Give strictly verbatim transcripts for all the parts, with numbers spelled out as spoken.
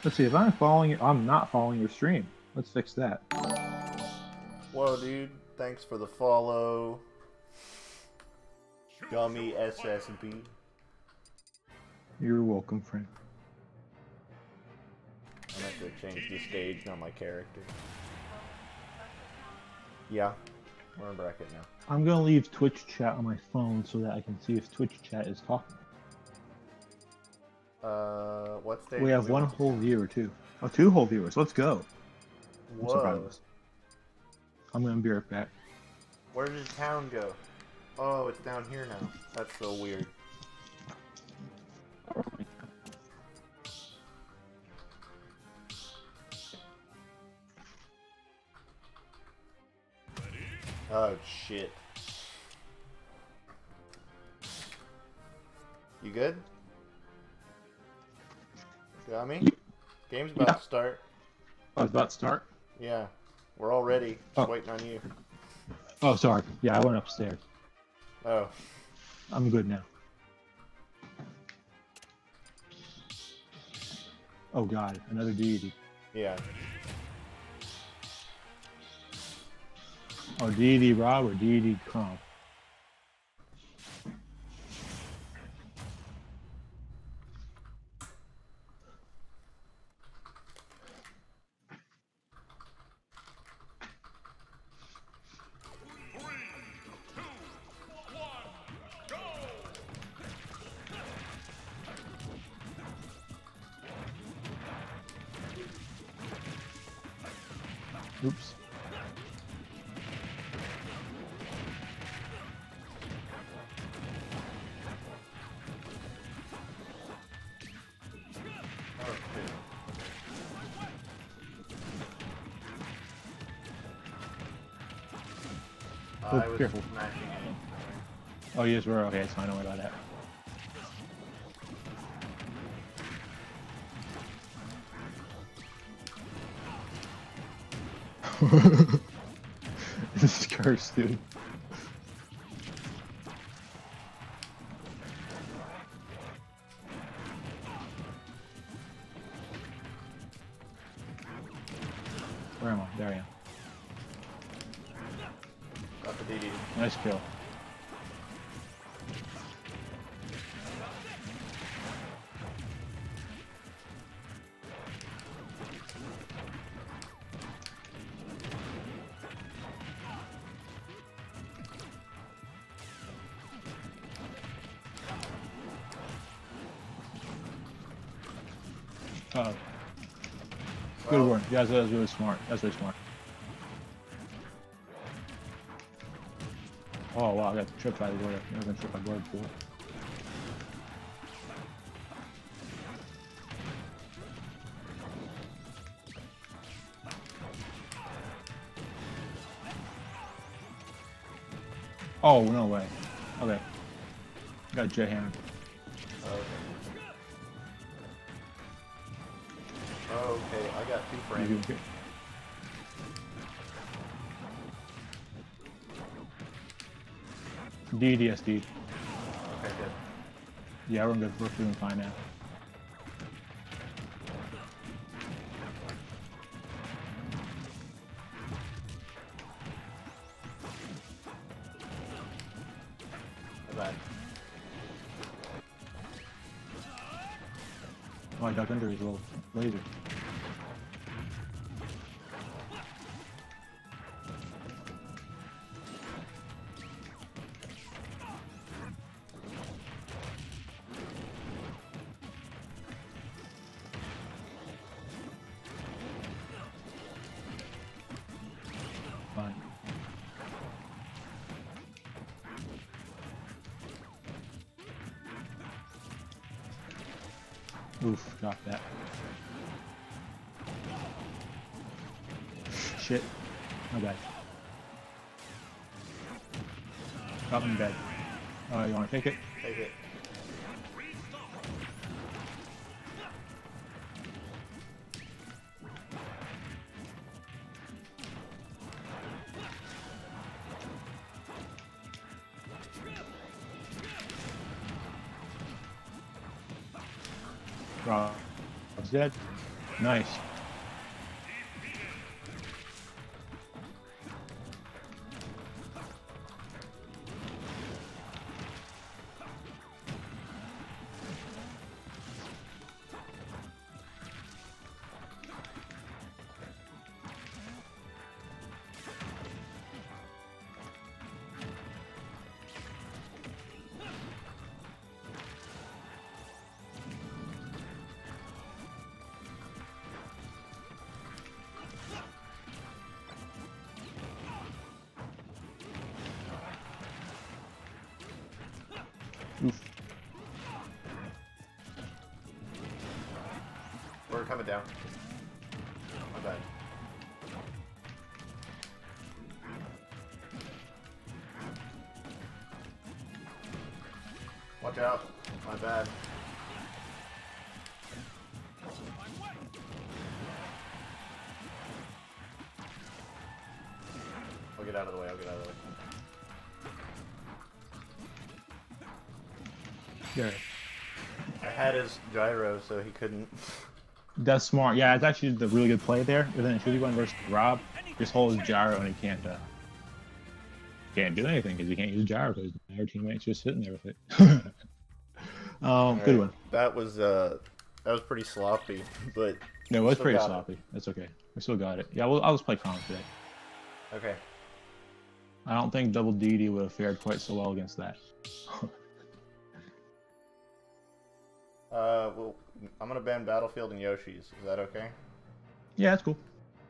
Let's see, if I'm following I'm not following your stream. Let's fix that. Whoa, dude. Thanks for the follow. Gummy S S B. You're welcome, friend. I'm gonna have to change the stage, not my character. Yeah, we're in bracket now. I'm gonna leave Twitch chat on my phone so that I can see if Twitch chat is talking. Uh, what stage? We have one whole viewer too. Oh, two whole viewers. Let's go. Whoa. I'm gonna be right back. Where did town go? Oh, it's down here now. That's so weird. Oh shit. You good? Got me? Game's about Yeah. to start. Oh, it's about to start? Yeah. We're all ready. Oh. Just waiting on you. Oh, sorry. Yeah, I went upstairs. Oh. I'm good now. Oh god, another deity. Yeah. Oh, deity Rob or deity Comp? Oops. Uh, I was careful. smashing it. Oh, yes, we're okay. It's fine. Don't worry about that. This is cursed, dude. Where am I? There I am. Got the D D. Nice kill. Uh, good Well, one. Yeah, that was really smart. That's really smart. Oh wow, I got tripped by the Gorda. Never been tripped by Gorda before. Oh, no way. Okay. Got jet hammer. Okay, I got two You frames. doing good? D D S D. Okay, good. Yeah, we're good. We're doing fine now. Bye-bye. Oh, I ducked under his little laser. Fine. Oof, got that. Shit. My bad. Got me in bed. Uh, you wanna take it? Take it. Rob's dead. Nice. Oof. We're coming down. My bad. Watch out. My bad. I'll get out of the way. I'll get out of the way. Yeah. I had his gyro, so he couldn't. That's smart. Yeah, it's actually the really good play there. And then should he went versus Rob, just hold his gyro and he can't uh, can't do anything because he can't use gyro because our teammate's just sitting there with it. um, Right. Good one. That was uh, that was pretty sloppy, but No, it was still pretty got it. sloppy. That's okay. We still got it. Yeah, well, I'll just play Calm today. Okay. I don't think Double D D would have fared quite so well against that. Uh, well, I'm gonna ban Battlefield and Yoshi's. Is that okay? Yeah, that's cool.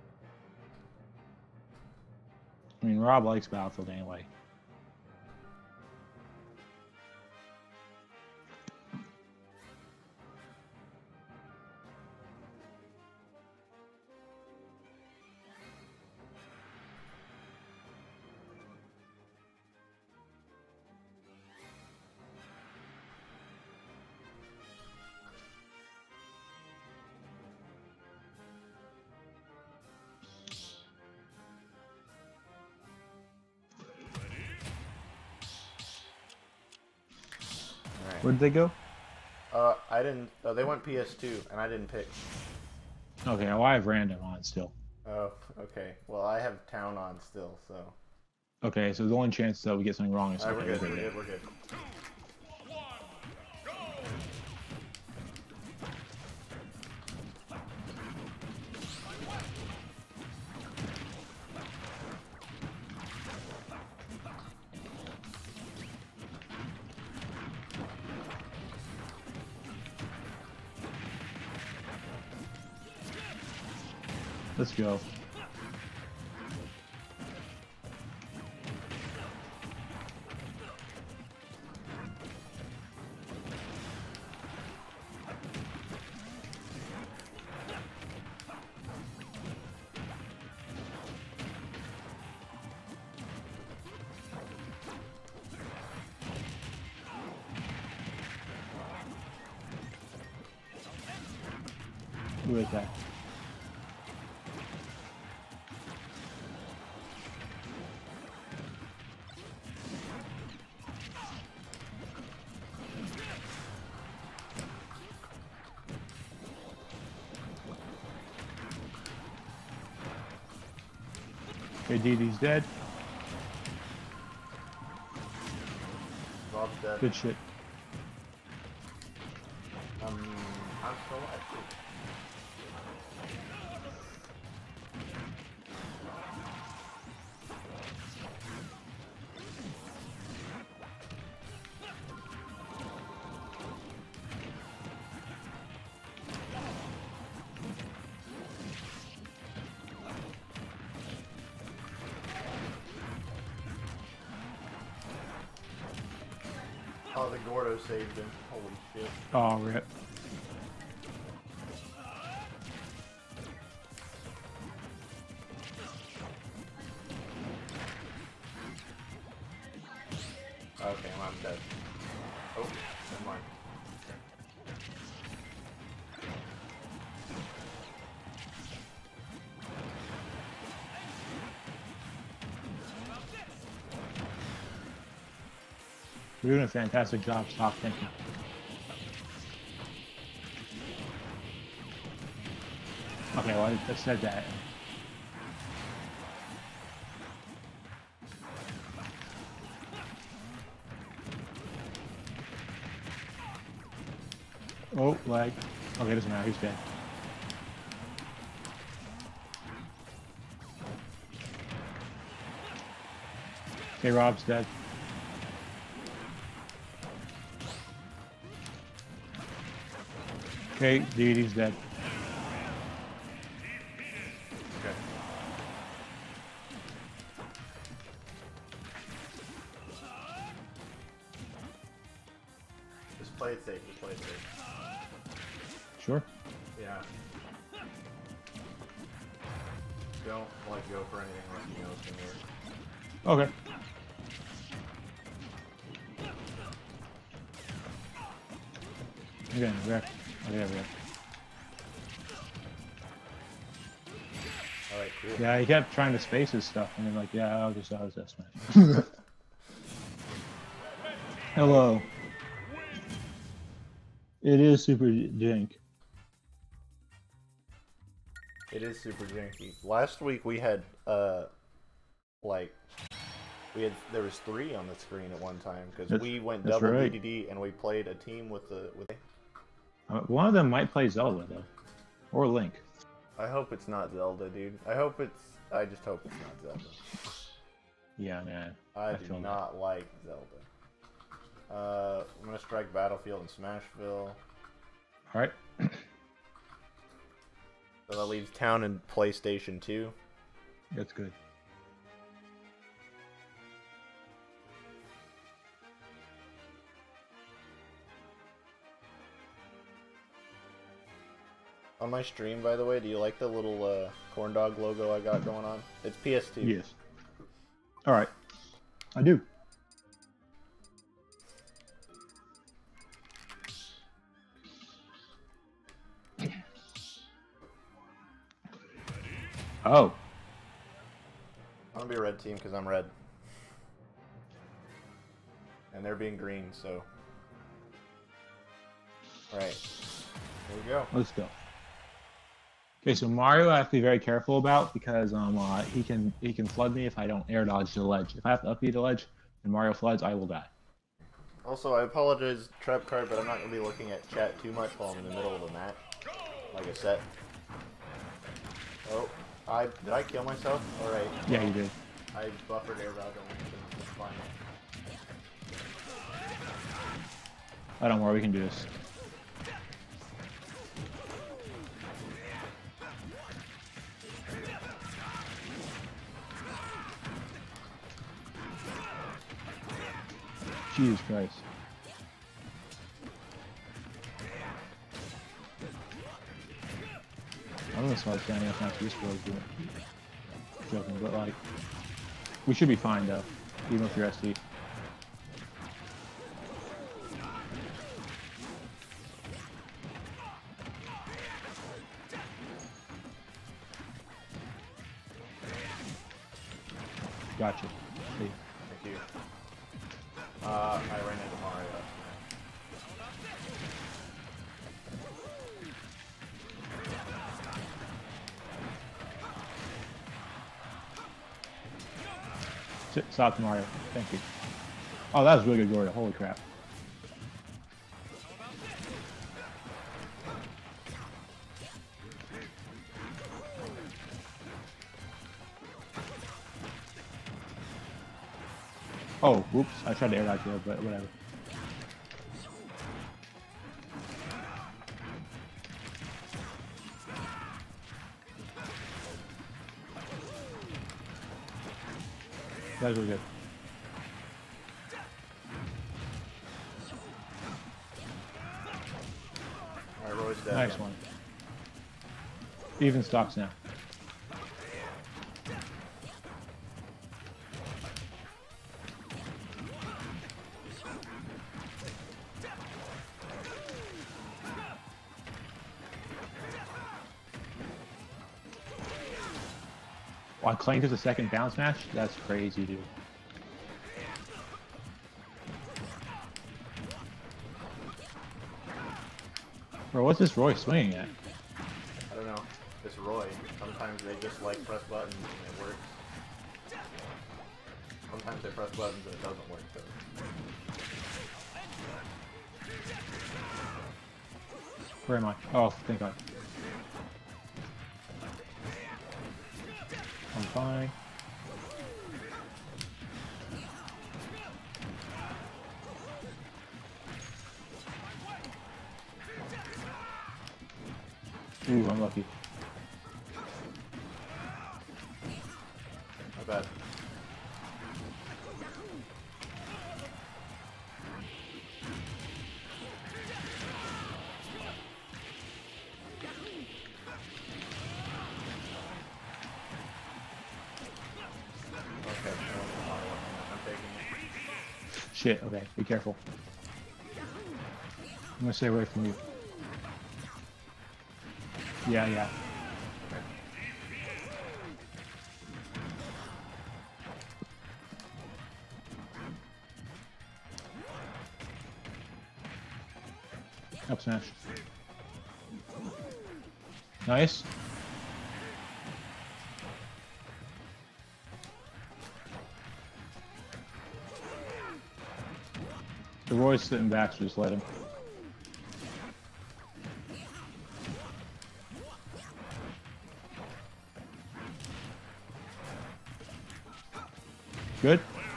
I mean, Rob likes Battlefield anyway. Alright. Where'd they go? Uh, I didn't. Uh, they went P S two, and I didn't pick. Okay, well, I have random on still. Oh, okay. Well, I have town on still, so. Okay, so the only chance that we get something wrong is Alright, we're okay, good. We're okay. good. We're good. Let's go. Who is that? Okay, D D's dead. Rob's dead. Good shit. Um, I'm still alive too. Oh, the Gordo saved him. Holy shit. Oh, rip. Okay, well, I'm dead. Oh, never mind. You're doing a fantastic job, Stop. Thank you. Okay, well, I just said that. Oh, lag. Okay, doesn't matter. He's dead. Okay, Rob's dead. Okay, Deity's dead. Okay. Just play it safe. Just play it safe. Sure. Yeah. Don't like go for anything unless you know it's gonna work. Okay. Again, wreck. Okay, wreck. Alright, cool. Yeah, he kept trying to space his stuff, and then like, yeah, I'll just, I'll just smash. Hello. It is super jank. It is super janky. Last week we had, uh, like, we had, there was three on the screen at one time, because we went double right. D D D and we played a team with the, with Uh, one of them might play Zelda, though. Or Link. I hope it's not Zelda, dude. I hope it's, I just hope it's not Zelda. Yeah, man. I, I do feel not like Zelda. Uh, I'm gonna strike Battlefield and Smashville. Alright. So that leaves Town and PlayStation two. That's good. On my stream, by the way, do you like the little uh, corn dog logo I got going on? It's P S two. Yes. Alright. I do. Oh. I'm gonna be a red team because I'm red. And they're being green, so. Alright. Here we go. Let's go. Okay, so Mario I have to be very careful about because um uh, he can he can flood me if I don't air dodge the ledge. If I have to up the ledge and Mario floods, I will die. Also, I apologize, Trap Card, but I'm not gonna be looking at chat too much while I'm in the middle of a match. Like I said. Oh, I did I kill myself? Alright. Yeah, you did. I buffered air dodge on my It's fine. I don't worry, we can do this. Jesus Christ. I don't know if I was standing up after this was doing. Joking, but like, we should be fine though, even with your S D. Gotcha. See. Thank you. Uh, I ran into Mario. S Stop Mario. Thank you. Oh, that was really good, Gloria. Holy crap. Oh, whoops. I tried to air dodge there, but whatever. That was really good. Alright, Roy's dead. Nice one. Even stocks now. Wow, Clank is a second down smash? That's crazy, dude. Bro, what's this Roy swinging at? I don't know. this Roy. Sometimes they just like press buttons and it works. Sometimes they press buttons and it doesn't work though. Where am I? Oh, thank God. I'm fine. Ooh, I'm lucky. Not bad. Okay, I'm taking it. Shit, okay, be careful. I'm gonna stay away from you. Yeah, yeah. Up smash. Nice. The Roy's sitting back, so just let him. Good.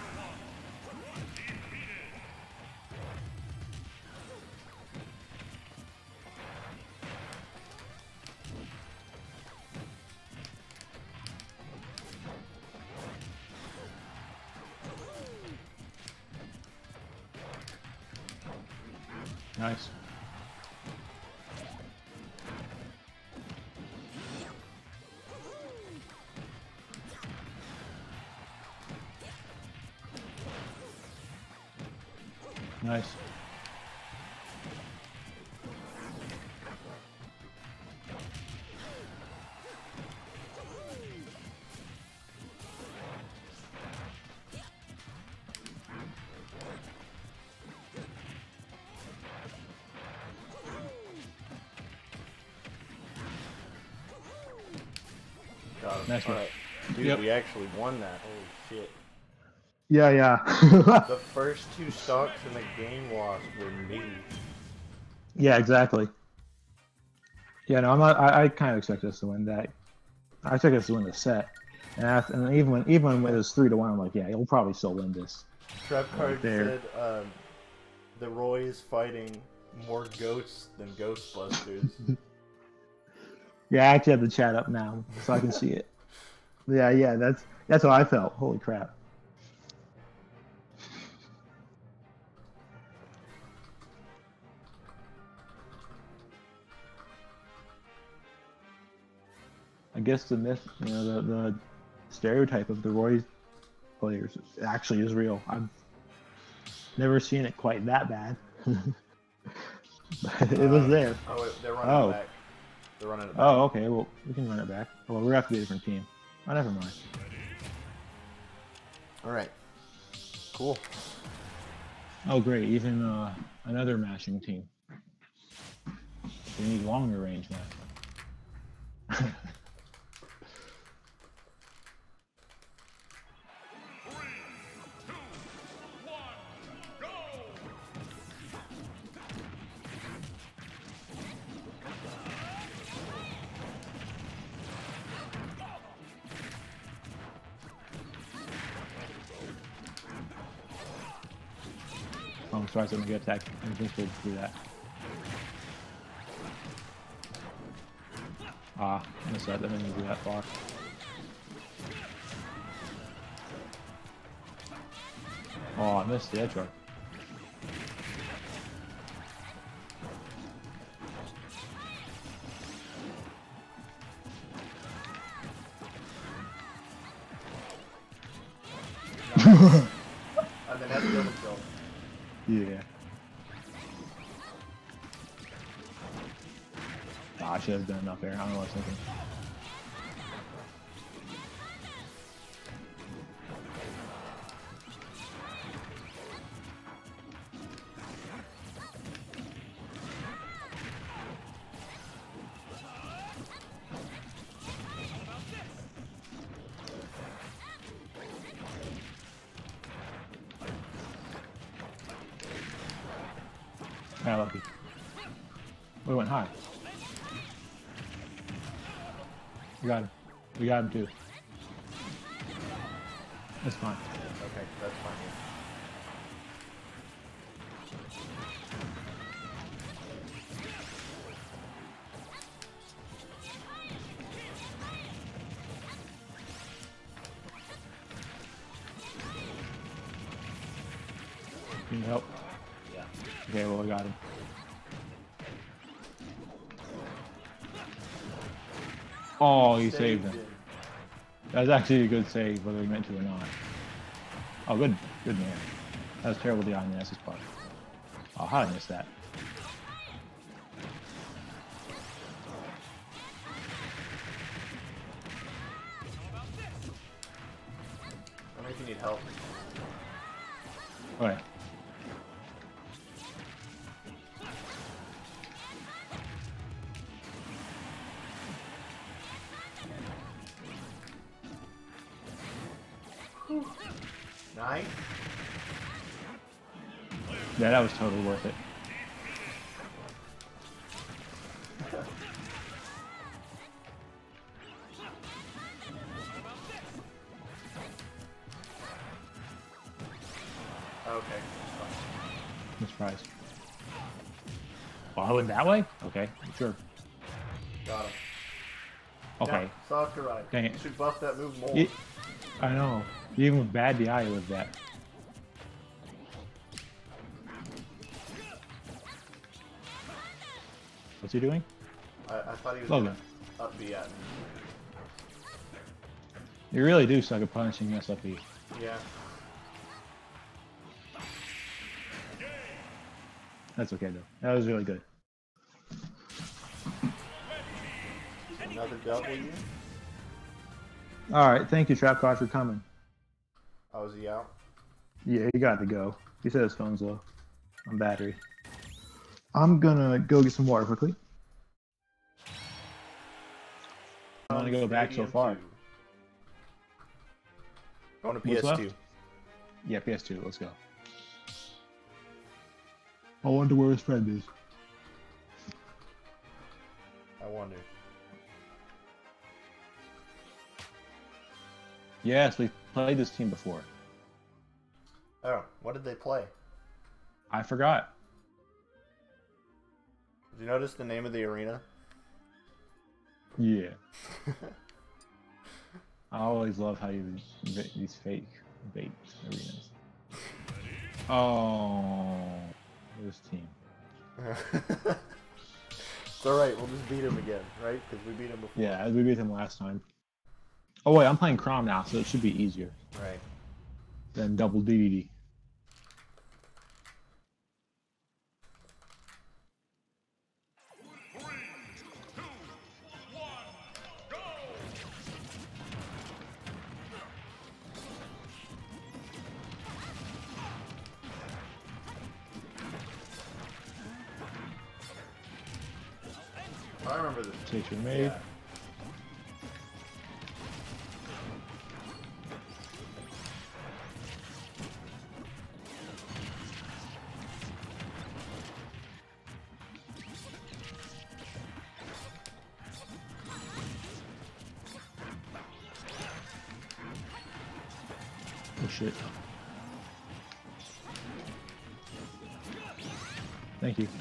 Nice. Nice. Got him. Nice All one. right. Dude, Yep. we actually won that. Holy shit. Yeah, yeah. The first two stocks in the game lost were me. Yeah, exactly. Yeah, no, I'm not. I, I kind of expect us to win that. I expect us to win the set, and, after, and even when even when it was three to one, I'm like, yeah, you'll probably still win this. Trap Card there. said um, the Roy is fighting more ghosts than Ghostbusters. Yeah, I actually have the chat up now, so I can see it. Yeah, yeah, that's that's how I felt. Holy crap. I guess the myth, you know, the, the stereotype of the Roy players actually is real. I've never seen it quite that bad. But it was Uh, there. Oh, wait, they're running Oh. it back. They're running it back. Oh, okay, well, we can run it back. Well, we're have to be a different team. Oh, never mind. Alright. Cool. Oh, great, even uh, another mashing team. They need longer range now. Oh, I'm surprised I didn't get attacked. I'm invincible to do that. Ah, I missed that. That didn't even go that far. Oh, I missed the edge guard. And then that's killed himself. Yeah. Ah, I should have done enough there. I don't know what I was thinking. Yeah, lucky. We went high. We got him. We got him too. That's fine. Okay, that's fine. Can you help? Yeah. Okay, well, we got him. Oh, you saved him. him. That was actually a good save, whether he meant to or not. Oh, good, good man. That was terrible on the S's part. Oh, how did I miss that? I don't know if you need help. Okay. Nice. Yeah, that was totally worth it. Okay. I'm surprised. Oh, I went that way? Okay, sure. Got him. Okay. Now, Sakurai. Dang it. You should buff that move more. Ye- I know. Even with bad D I, it was that. What's he doing? I, I thought he was Logan. gonna up B at me. You really do suck at punishing S F E. Yeah. That's okay though. That was really good. Another W. Alright, thank you, Trap Card, for coming. Oh, is he out? Yeah, he got to go. He said his phone's low on battery. I'm gonna go get some water quickly. I want to go back so Stadium far. two. Going to P What's S two. left? Yeah, P S two, let's go. I wonder where his friend is. I wonder. Yes, we played this team before. Oh, what did they play? I forgot. Did you notice the name of the arena? Yeah. I always love how you these fake bait arenas. Oh, this team. It's alright, we'll just beat him again, right? Because we beat him before. Yeah, we beat him last time. Oh wait, I'm playing Crom now, so it should be easier Right. than double D D D. I remember this. Take your made. Yeah. Oh shit. Thank you.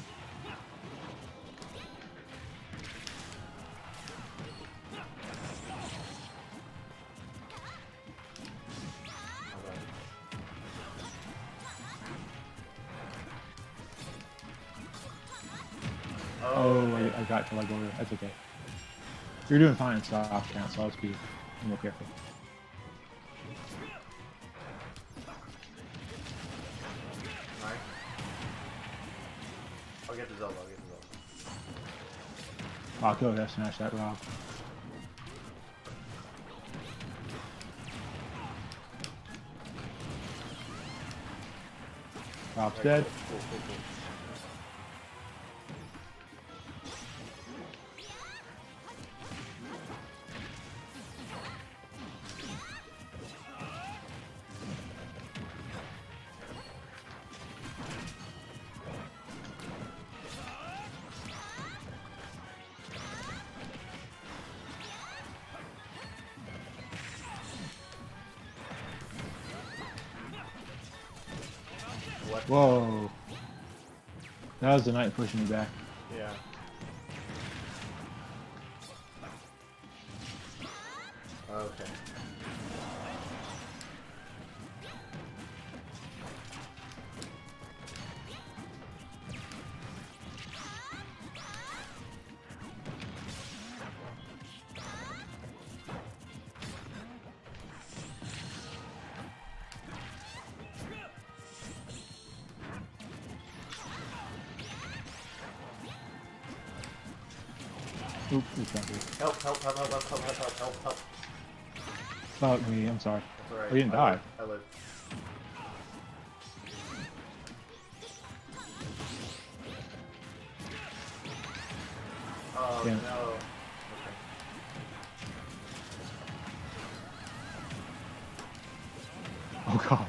Oh, I, I got to like over. That's okay. You're doing fine in soft count, so I'll just be more careful. Nice. I'll get the Zelda, I'll get the Zelda. I'll go ahead, smash that Rob. Rob's dead. Cool, cool, cool. Whoa. That was the knight pushing me back. Yeah. Okay. Oop, oops, not good. Help, help, help, help, help, help, help, help, help, help. Fuck me, I'm sorry. That's alright. Oh, you didn't I die. live. I live. Oh, Damn. no. Okay. Oh god.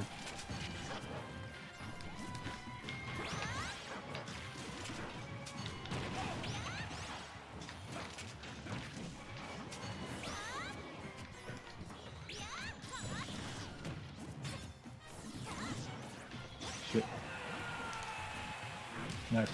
Shit. Nice.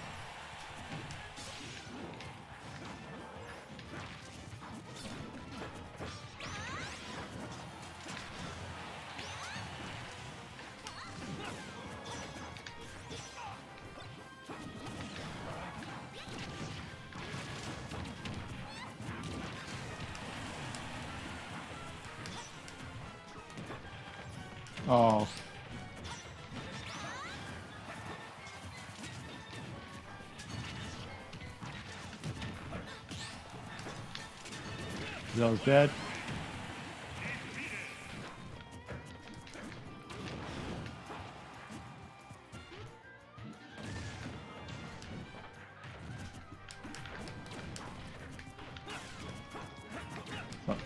Oh. Zell's dead. Fuck.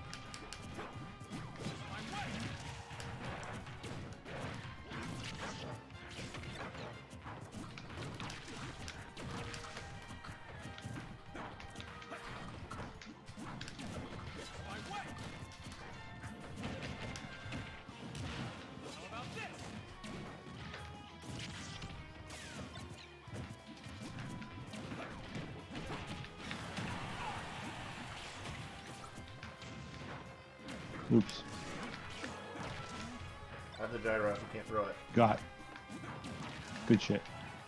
Oops. I have the gyro, you can't throw it. Got. Good shit.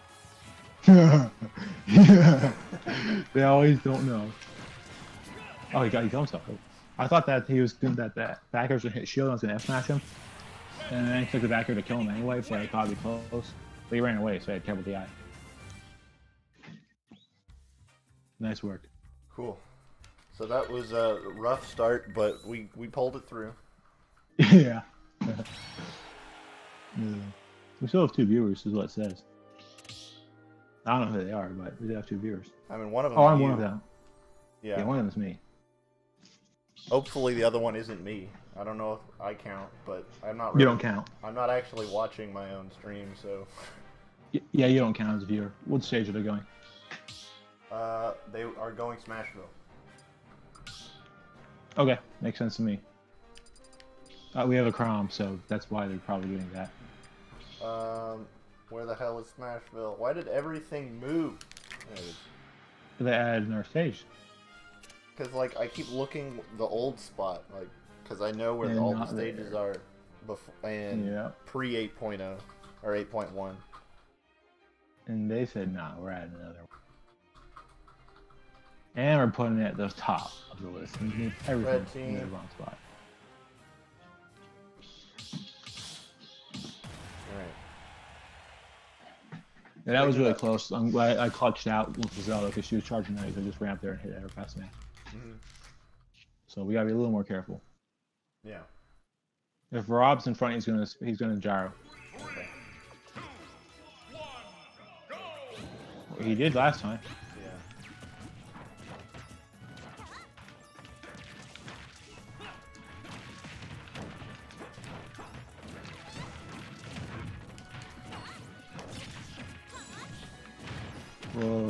Yeah. They always don't know. Oh, he got he got himself. I thought that he was good that that backer was gonna hit shield. I was gonna F smash him, and then he took the backer to kill him anyway. But I thought it'd be close. But he ran away, so I had terrible D I. Nice work. Cool. So that was a rough start, but we, we pulled it through. Yeah. Yeah. We still have two viewers, is what it says. I don't know who they are, but we do have two viewers. I mean, one of them. Oh, I'm you. one of them. Yeah. Yeah, one of them is me. Hopefully, the other one isn't me. I don't know if I count, but I'm not. You Really, don't count. I'm not actually watching my own stream, so. Y- Yeah, you don't count as a viewer. What stage are they going? Uh, they are going Smashville. Okay, makes sense to me. Uh, we have a Crom, so that's why they're probably doing that. Um, where the hell is Smashville? Why did everything move? There it is. They added another stage. Cause like I keep looking the old spot, like, cause I know where And the, all the not stages there. are, before and Yeah. pre eight point oh or eight point one. And they said, nah, we're adding another one. And we're putting it at the top of the list. We need everything Red in team. the wrong spot. Alright. Yeah, that was Bring it really up. close. I'm glad I clutched out with Zelda because she was charging knights. I just ran up there and hit her past me. Mm-hmm. So we gotta be a little more careful. Yeah. If Rob's in front, he's gonna he's gonna gyro. Okay. He did last time. Yeah. Whoa.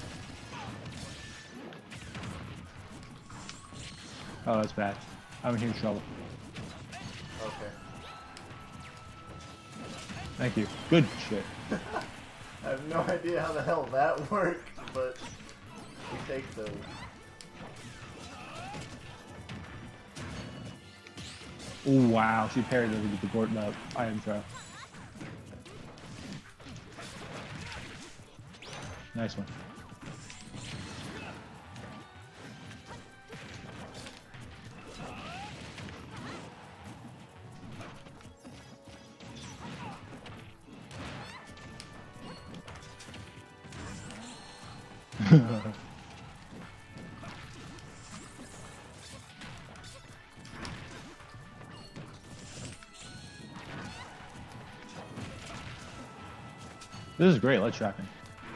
Oh, that's bad. I'm in huge trouble. Okay. Thank you. Good shit. I have no idea how the hell that worked, but we take those. Ooh, wow, she parried it with the Gordon up item throw. Nice one. This is great, let's track him.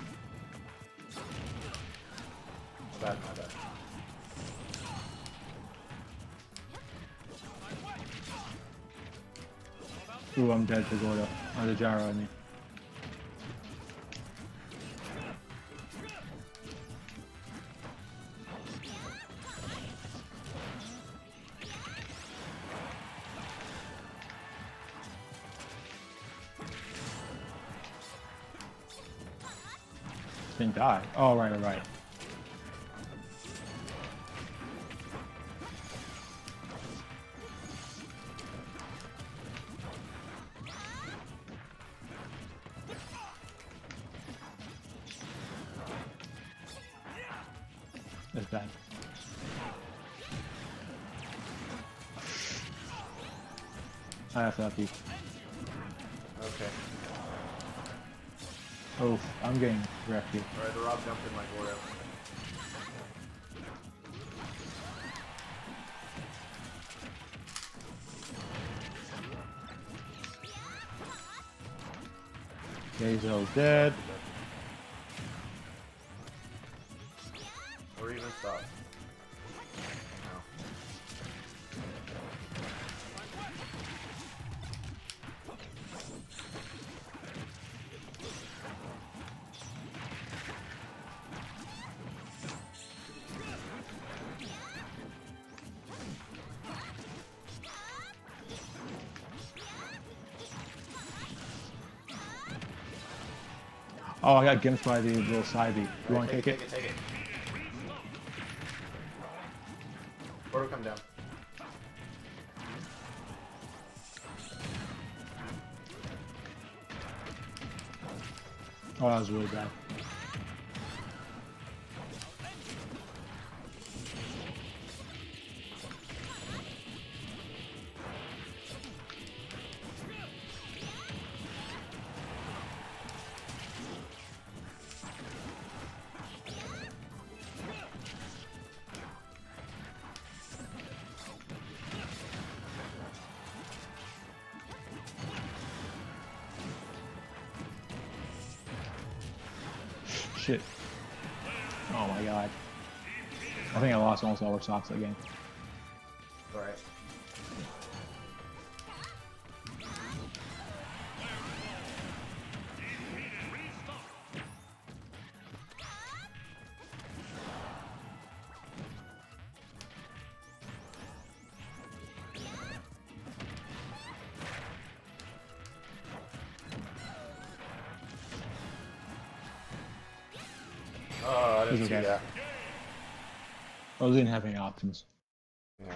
My bad, my bad. Ooh, I'm dead to Gordo. Oh, the gyro on me. Didn't die. Oh, right, right, right. That's bad. I have to help you. Okay. Oh, I'm getting wrecked here. Alright, the Rob jumped in my Gordo. Gazo's dead. Or even stop. No. Oh, I got gimped by the little side beat. You Right, want to take, take it? Take it, take it. Gordo, come down. Oh, that was really bad. Shit. Oh my god. I think I lost almost all our stocks that game. Alright. Oh, I didn't It's see okay. that. I didn't have any options. Yeah.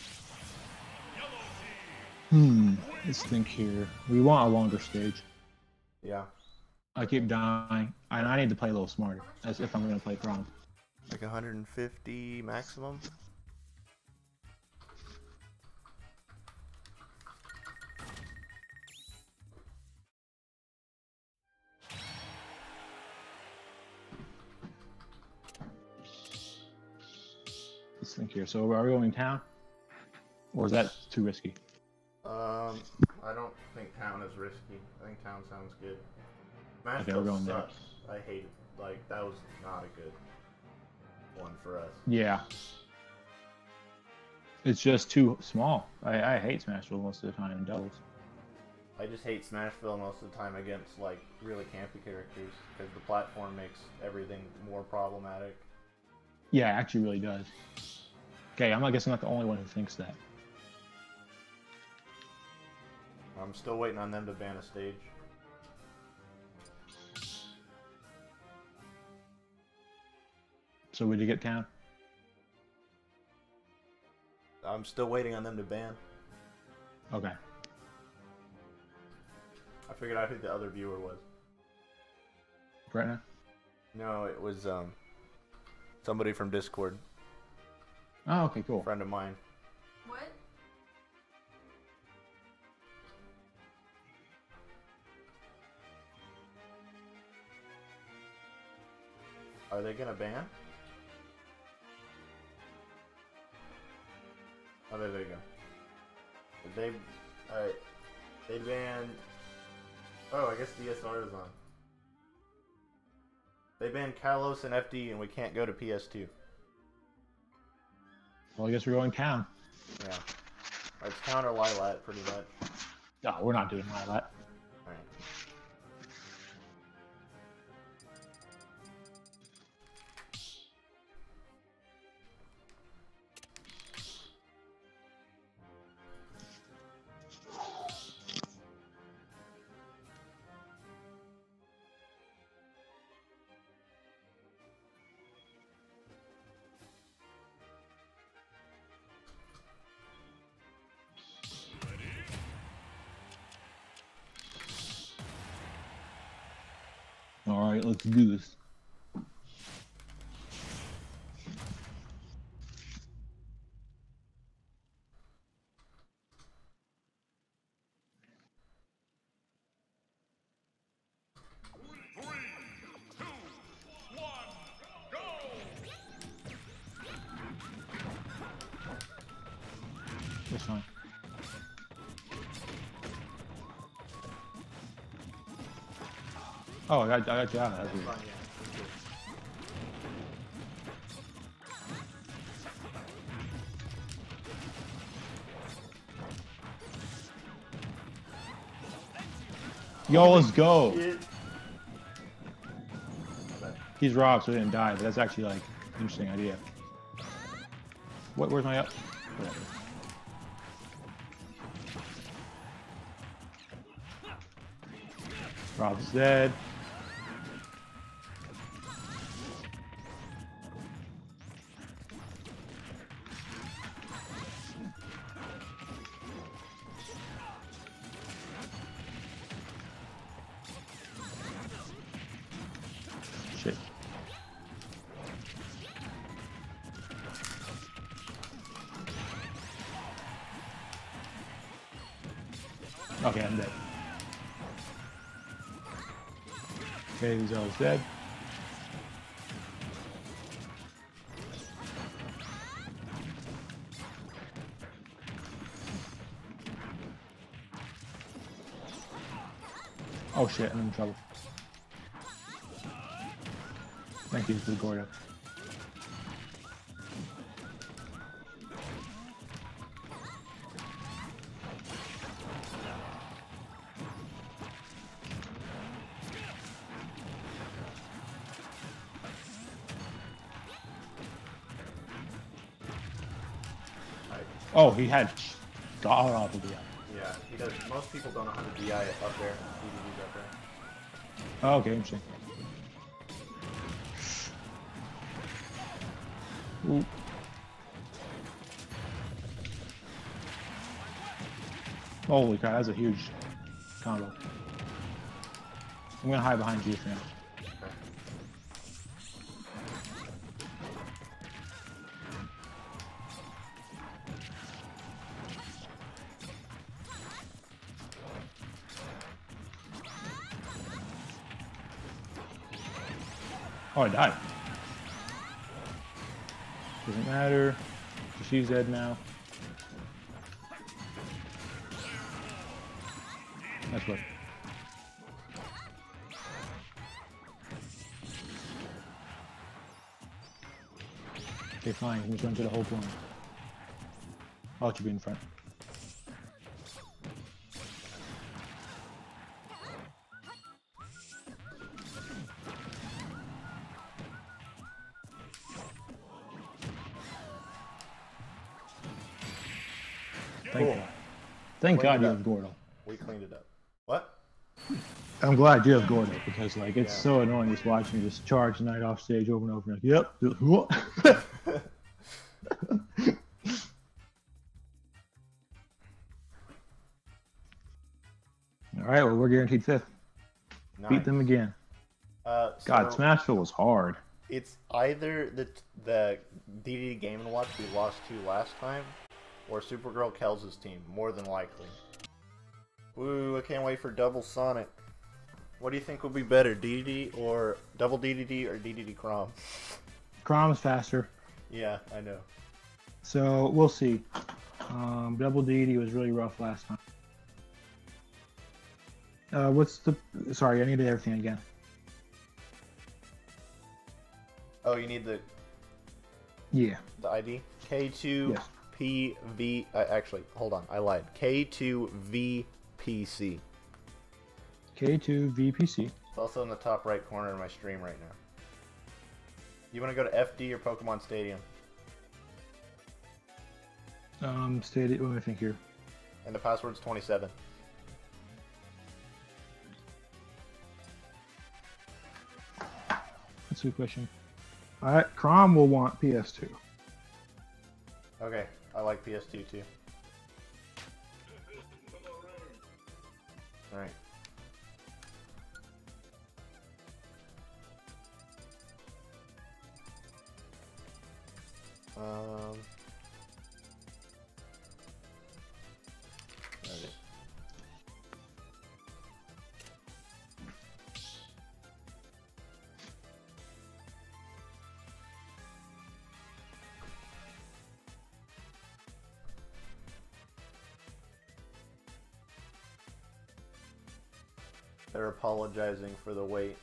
Hmm. Let's think here. We want a longer stage. Yeah. I keep dying, and I need to play a little smarter, as if I'm going to play Prom. Like one hundred fifty maximum? Let's think here. So are we going town? Or is that too risky? Um, I don't think town is risky. I think town sounds good. Okay, Nashville we're going there. sucks. I hate it. Like, that was not a good one for us. Yeah. It's just too small. I, I hate Smashville most of the time in doubles. I just hate Smashville most of the time against, like, really campy characters, because the platform makes everything more problematic. Yeah, it actually really does. Okay, I'm, I guess I'm not the only one who thinks that. I'm still waiting on them to ban a stage. So we did get town. I'm still waiting on them to ban. Okay. I figured out who the other viewer was. Right No, it was um somebody from Discord. Oh, okay, cool. A friend of mine. What? Are they gonna ban? Oh, there they go. They, alright. They banned. Oh, I guess D S R is on. They banned Kalos and F D, and we can't go to P S two. Well, I guess we're going town. Yeah. It's town or Lilat, pretty much. No, we're not doing all that. Alright. All right, let's do this. That's fine. Oh, I got, I got you out of that. That's fine, yeah. That's good. Yo, let's go. Shit. He's robbed, so he didn't die, but that's actually like an interesting idea. What? Where's my up? Whatever. Rob's dead. Shit. Okay, I'm dead. Okay, he's almost dead. Oh shit, I'm in trouble. Thank you for the Gordo. Oh, he had god awful D I. Yeah, he does. Most people don't know how to D I it up there. D V Ds up there. Oh, okay, interesting. Ooh. Holy crap, that's a huge combo. I'm gonna hide behind you for now. Okay. Oh, I died. Doesn't matter. She's dead now. That's what. Okay, fine. You can just run to the whole point. I'll let you be in front. Thank Cool. God. Thank Clean God it you up. have Gordo. We cleaned it up. What? I'm glad you have Gordo because like it's Yeah. so annoying just watching you just charge Knight off stage over and over. Like, yep. All right, well we're guaranteed fifth. Nice. Beat them again. Uh, so God, Smashville was hard. It's either the the D D D Game and Watch we lost to last time, or Supergirl Kells' team, more than likely. Woo! I can't wait for Double Sonic. What do you think will be better, D D D or Double D D D or D D D Crom? Crom's faster. Yeah, I know. So we'll see. Um, Double D D was really rough last time. Uh, what's the? Sorry, I needed everything again. Oh, you need the Yeah. the I D? K two Yes. P V. Uh, actually, hold on, I lied. K two V P C. K two V P C. It's also in the top right corner of my stream right now. You want to go to F D or Pokemon Stadium? Um, stated. What do I think here? And the password's twenty-seven. That's a good question. All right, Crom will want P S two. Okay, I like P S two too. Alright. Um. Okay. They're apologizing for the wait.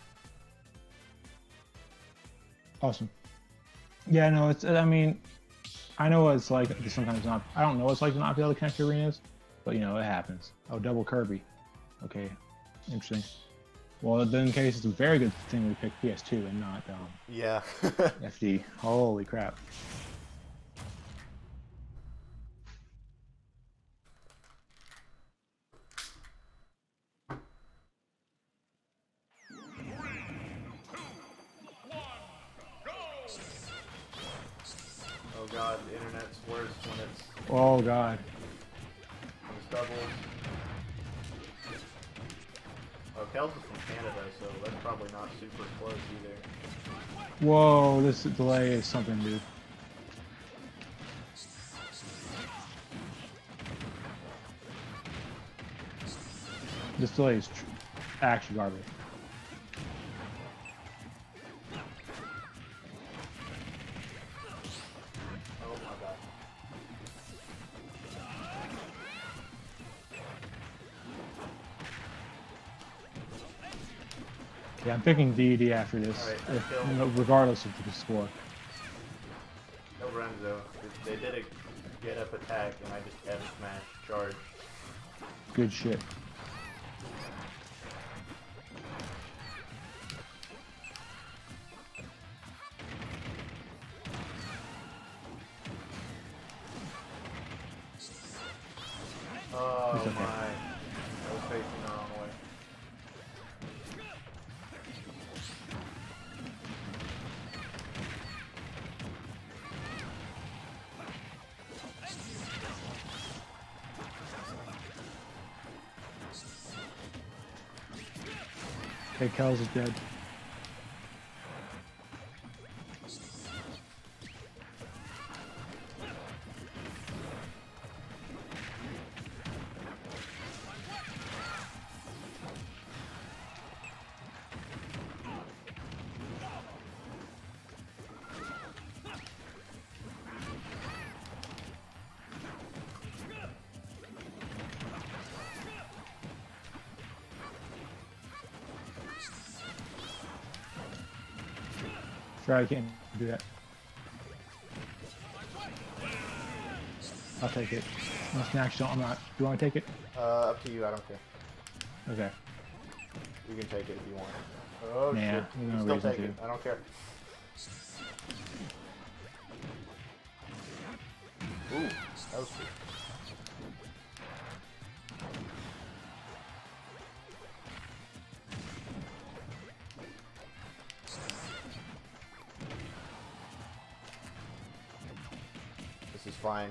Awesome. Yeah, no, it's. I mean, I know what it's like to sometimes not. I don't know what it's like to not be able to connect to arenas, but you know it happens. Oh, double Kirby. Okay, interesting. Well, then in case it's a very good thing we picked P S two and not um, Yeah. F D. Holy crap. Oh god, the internet's worse when it's, Oh god. when it's doubles. Oh, Kells is from Canada, so that's probably not super close either. Whoa, this delay is something, dude. This delay is tr actually garbage. Oh my god. Yeah, I'm picking D D after this, Alright, I if, killed- you know, regardless of the score. No Renzo. They did a get up attack and I just F smash charge. Good shit. Oh It's okay. my. I was facing the wrong way. Okay, Kells is dead. Sorry, I can't do that. I'll take it. No snacks, don't. I'm not. Do you want to take it? Uh, up to you, I don't care. Okay. You can take it if you want. Oh Nah, shit. there's You no still reason take to. it. I don't care. Ooh, that was cool. fine.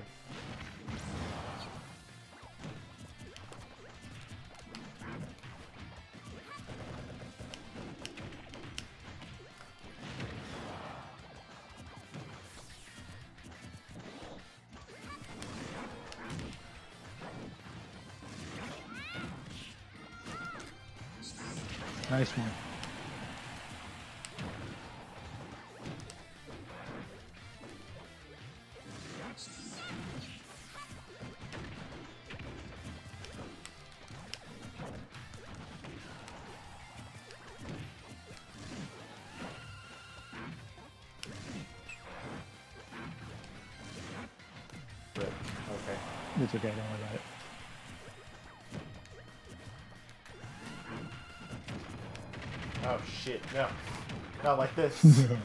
Nice one. Rip. Okay. It's okay, don't worry about it. Oh shit, no. Not like this.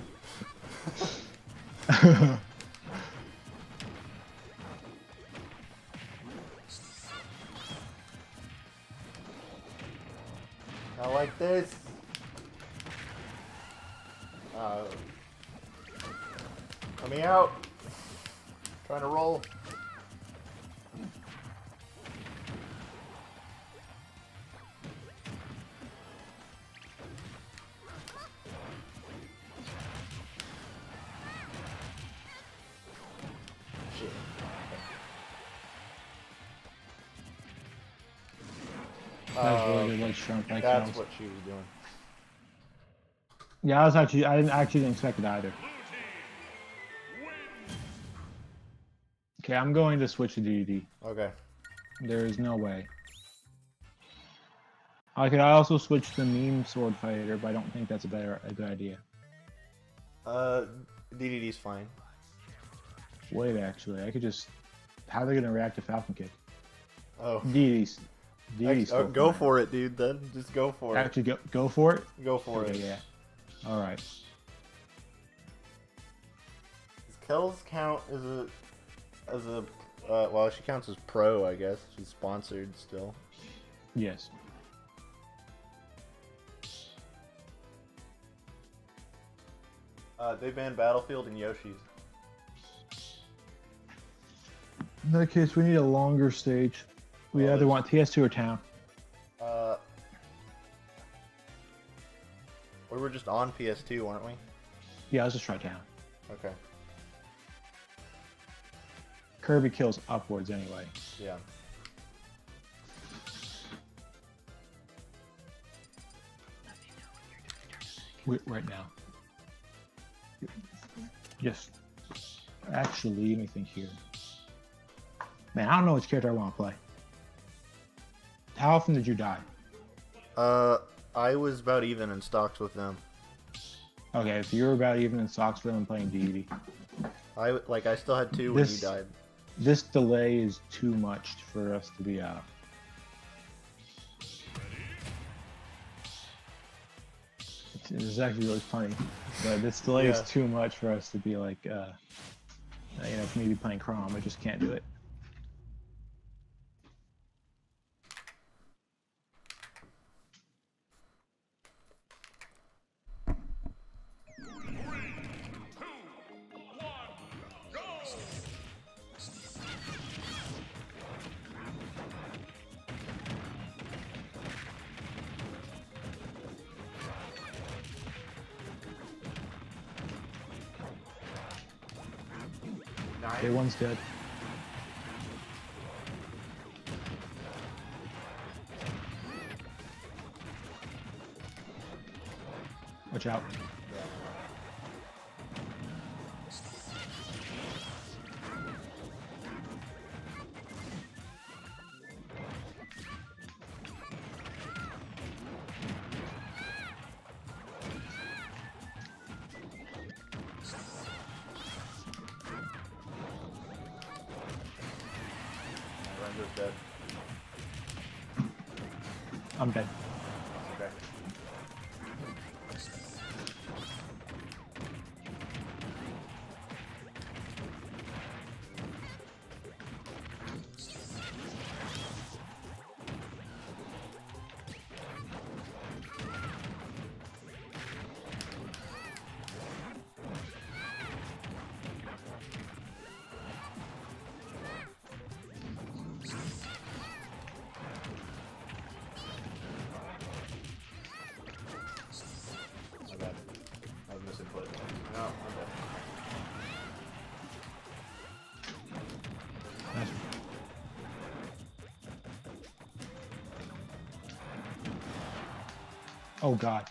Not like this. Uh, coming out. Trying to roll. Shit. That's really Uh, good. Like strong like That's sounds. what she was doing. Yeah, I was actually I didn't actually didn't expect it either. Okay, I'm going to switch to D D D. Okay. There is no way. I could also switch to meme sword fighter, but I don't think that's a better a good idea. Uh, D D D's fine. Wait, actually, I could just. How are they gonna react to Falcon Kick? Oh. D D D's. D D D's Actually, oh, go for it, dude. Then just go for it. Actually, go go for it. Go for Okay, it. yeah. All right. Does Kells count as a as a uh, well? She counts as pro, I guess. She's sponsored still. Yes. Uh, they banned Battlefield and Yoshi's. In that case, we need a longer stage. We Oh, either there's- want T S two or town. Uh, we were just on P S two, weren't we? Yeah, let's just try town. Okay. Kirby kills upwards anyway. Yeah. Wait, right now. Yes. Actually, let me think here. Man, I don't know which character I want to play. How often did you die? Uh, I was about even in stocks with them. Okay, so you're about even in Soxville and playing D D. I like I still had two when This- you died. This delay is too much for us to be out. This is actually really funny, but this delay Yeah. is too much for us to be like, uh, you know, for me to be playing Crom. I just can't do it. Okay, one's dead. Watch out. Renzo's dead. I'm dead. Okay. Nice. Oh god.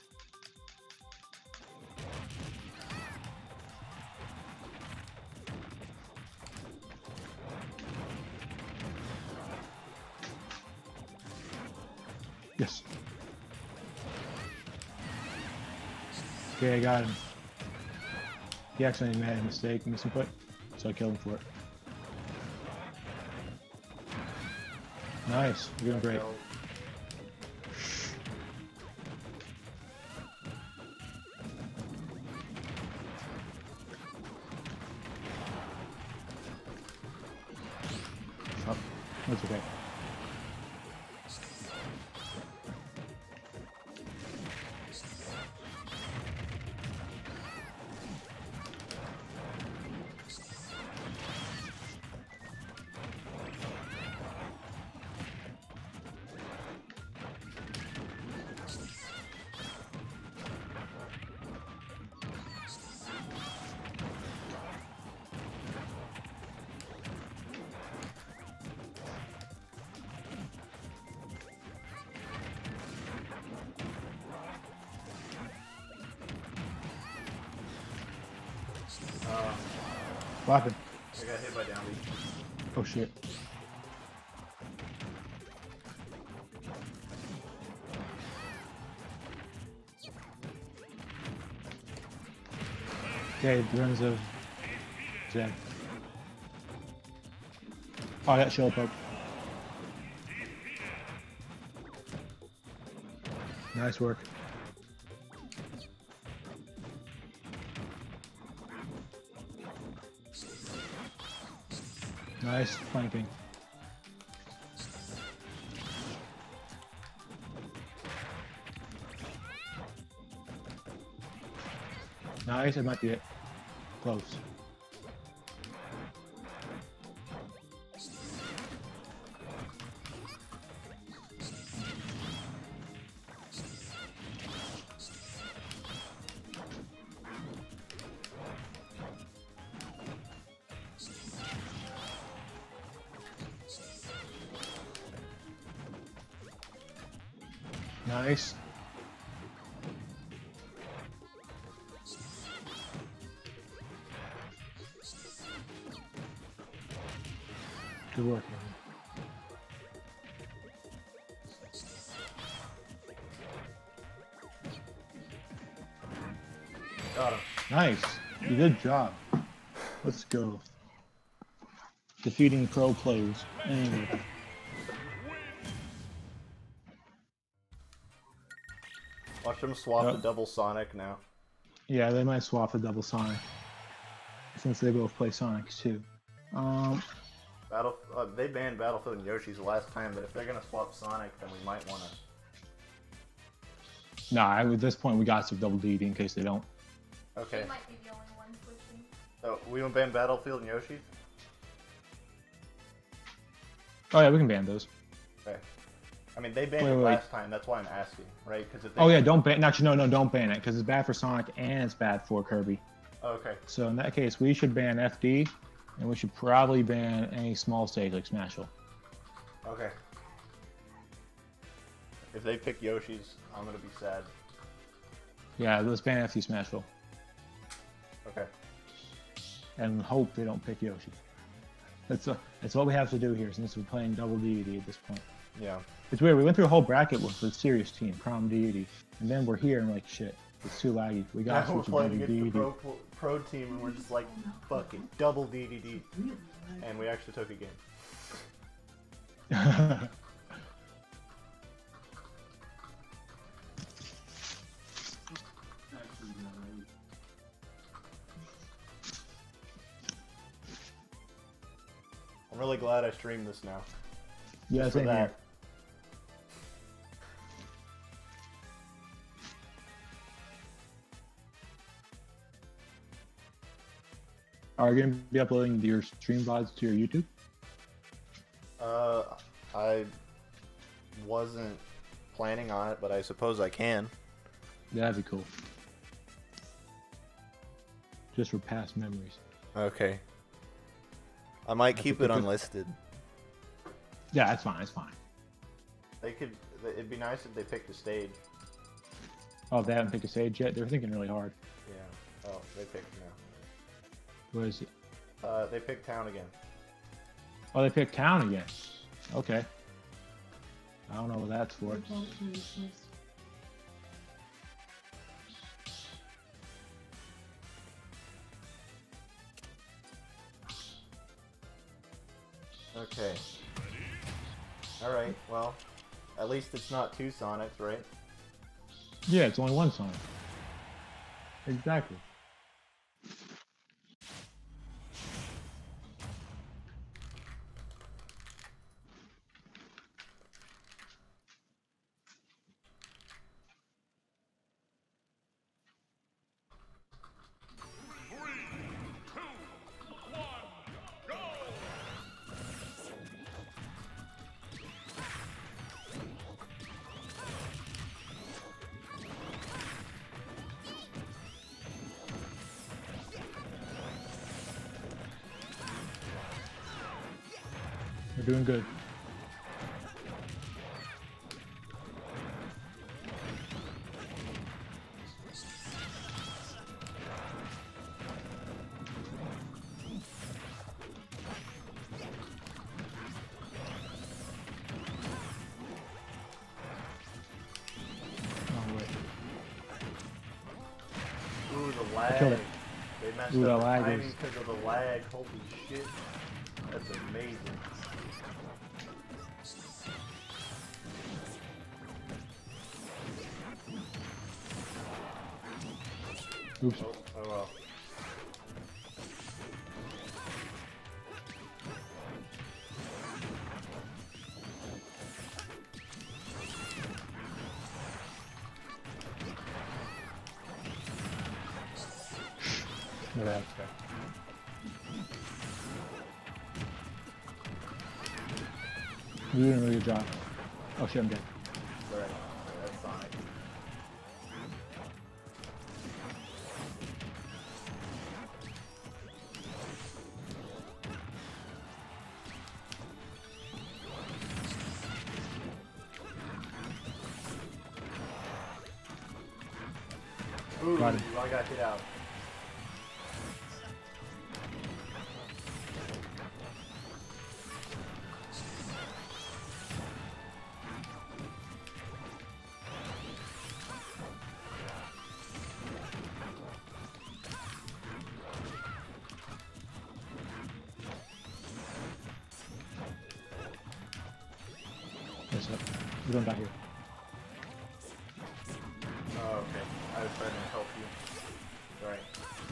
Yes. Okay, I got him. He actually made a mistake, missing put, so I killed him for it. Nice, you're doing great. Oh, that's okay. Uh, What happened? I got hit by down B. Oh shit. Okay, the runs of Zen. Oh, that shield poke. Nice work. Nice flanking. Nice, that might be it. Close. Nice. Good work, man. Got him. Nice. You good job. Let's go. Defeating pro players. Anyway. Watch them swap Yep. the double Sonic now. Yeah, they might swap the double Sonic. Since they both play Sonic too. Um, Battle. Uh, they banned Battlefield and Yoshi's the last time, but if they're gonna swap Sonic, then we might wanna. nah, at this point we got some double D D in case they don't. Okay. She might be the only one switching. So we want to ban Battlefield and Yoshi. Oh yeah, we can ban those. Okay. I mean, they banned Wait, it wait, wait. last time. That's why I'm asking, right? Because if they. Oh yeah, don't ban. Actually, no, no, don't ban it because it's bad for Sonic and it's bad for Kirby. Okay. So in that case, we should ban F D, and we should probably ban any small stage like Smashville. Okay. If they pick Yoshi's, I'm gonna be sad. Yeah, let's ban F D Smashville Okay. and hope they don't pick Yoshi. That's a, that's what we have to do here since we're playing double deity at this point. Yeah. It's weird. We went through a whole bracket with the serious team, Prom Deity, and then we're here and we're like, shit, it's too laggy. We got to Now we're switch to playing double against the deity. pro, pro team, and we're just like, fuck it, double D D D, and we actually took a game. I'm really glad I streamed this now. yeah, Just for same that. here. Are you going to be uploading your stream V O Ds to your YouTube? Uh, I wasn't planning on it, but I suppose I can. That'd be cool. Just for past memories. Okay. I might I keep think it they could- unlisted. Yeah, that's fine. That's fine. They could. It'd be nice if they picked a stage. Oh, they haven't picked a stage yet. They're thinking really hard. Yeah. Oh, they picked now. What is it? Uh, they picked town again. Oh, they picked town again. Okay. I don't know what that's for. Okay. All right. Well, at least it's not two Sonics, right? Yeah, it's only one song. Exactly. We're doing good. Oh, wait. Ooh, the killed lag. it. They messed Ooh, the up the lag timing is- because of the lag. Holy shit. That's amazing. Oops. Oh, oh well. No, that's fair. You're doing a really good job. Oh shit, I'm dead. Alright, that's Sonic. Ooh, Got it. I got hit out. Yes, sir. We don't die here. Oh, okay. I was trying to help you. Right.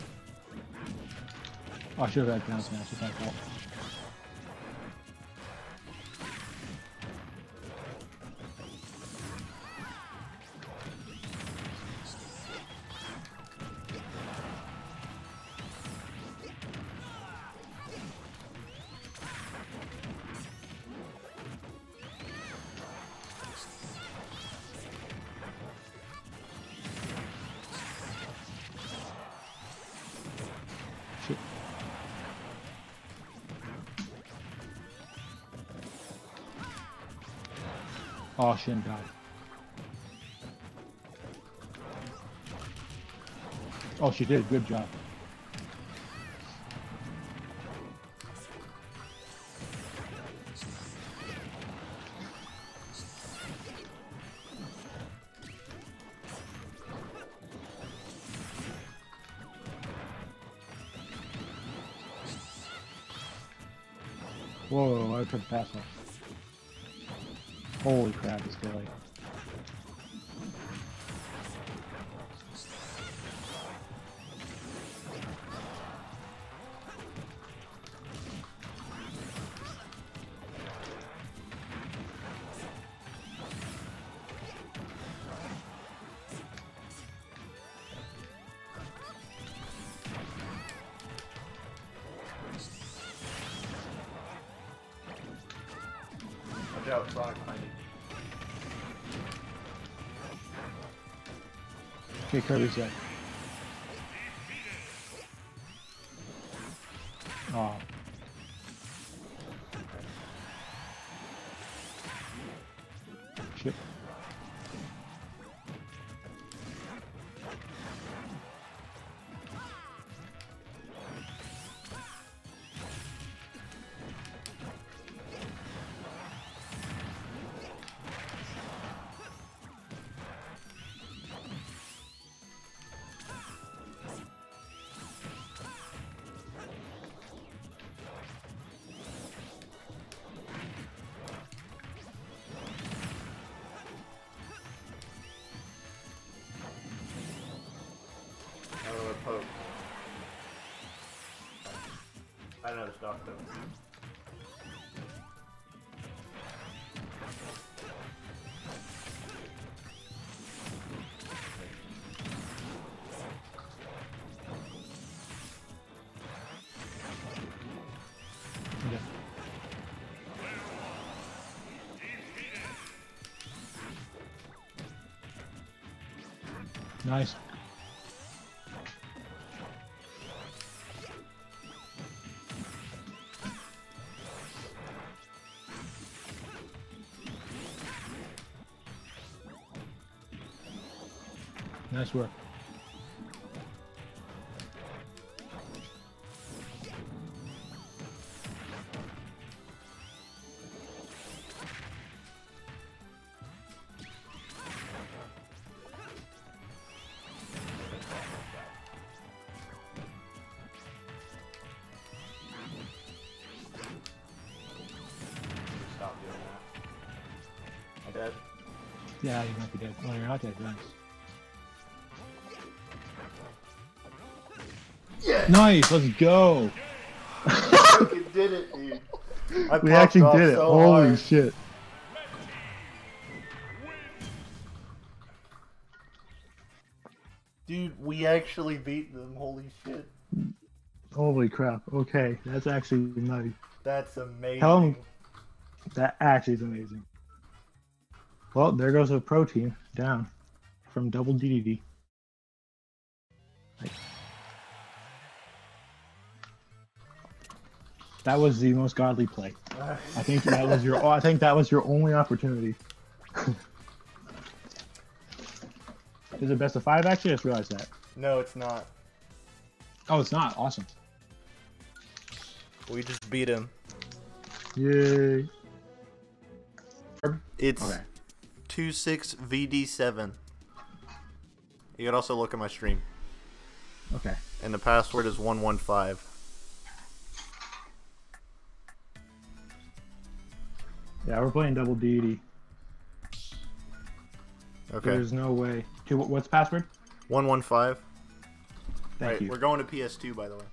Oh, I should have had down smash. It's my fault. Shit. Oh, Shin died. Oh, she did. Good job. Whoa, I tried to pass off. Holy crap, it's delayed. Watch out, Sonic behind you. Okay, Kirby's dead. Oh. Shit. Poke. I know the stock though. Okay. Nice. Nice work. Stop doing that. I'm dead. Yeah, you might be dead. Oh, you're not dead. Nice. Yeah. Nice. Let's go. Fucking did it, dude. I We popped actually off did it. so Holy hard. shit. Dude, we actually beat them. Holy shit. Holy crap. Okay, that's actually nice. That's amazing. Tell 'em- That actually is amazing. Well, there goes a pro team down from double D D D. Nice. That was the most godly play. I think that was your. I think that was your only opportunity. Is it best of five? Actually, I just realized that. No, it's not. Oh, it's not. Awesome. We just beat him. Yay. It's Okay. two six V D seven. You can also look at my stream. Okay. And the password is one one five. Yeah, we're playing double D D. Okay. There's no way. Two, what's the password? one one five. Thank Alright, you. we're going to P S two, by the way.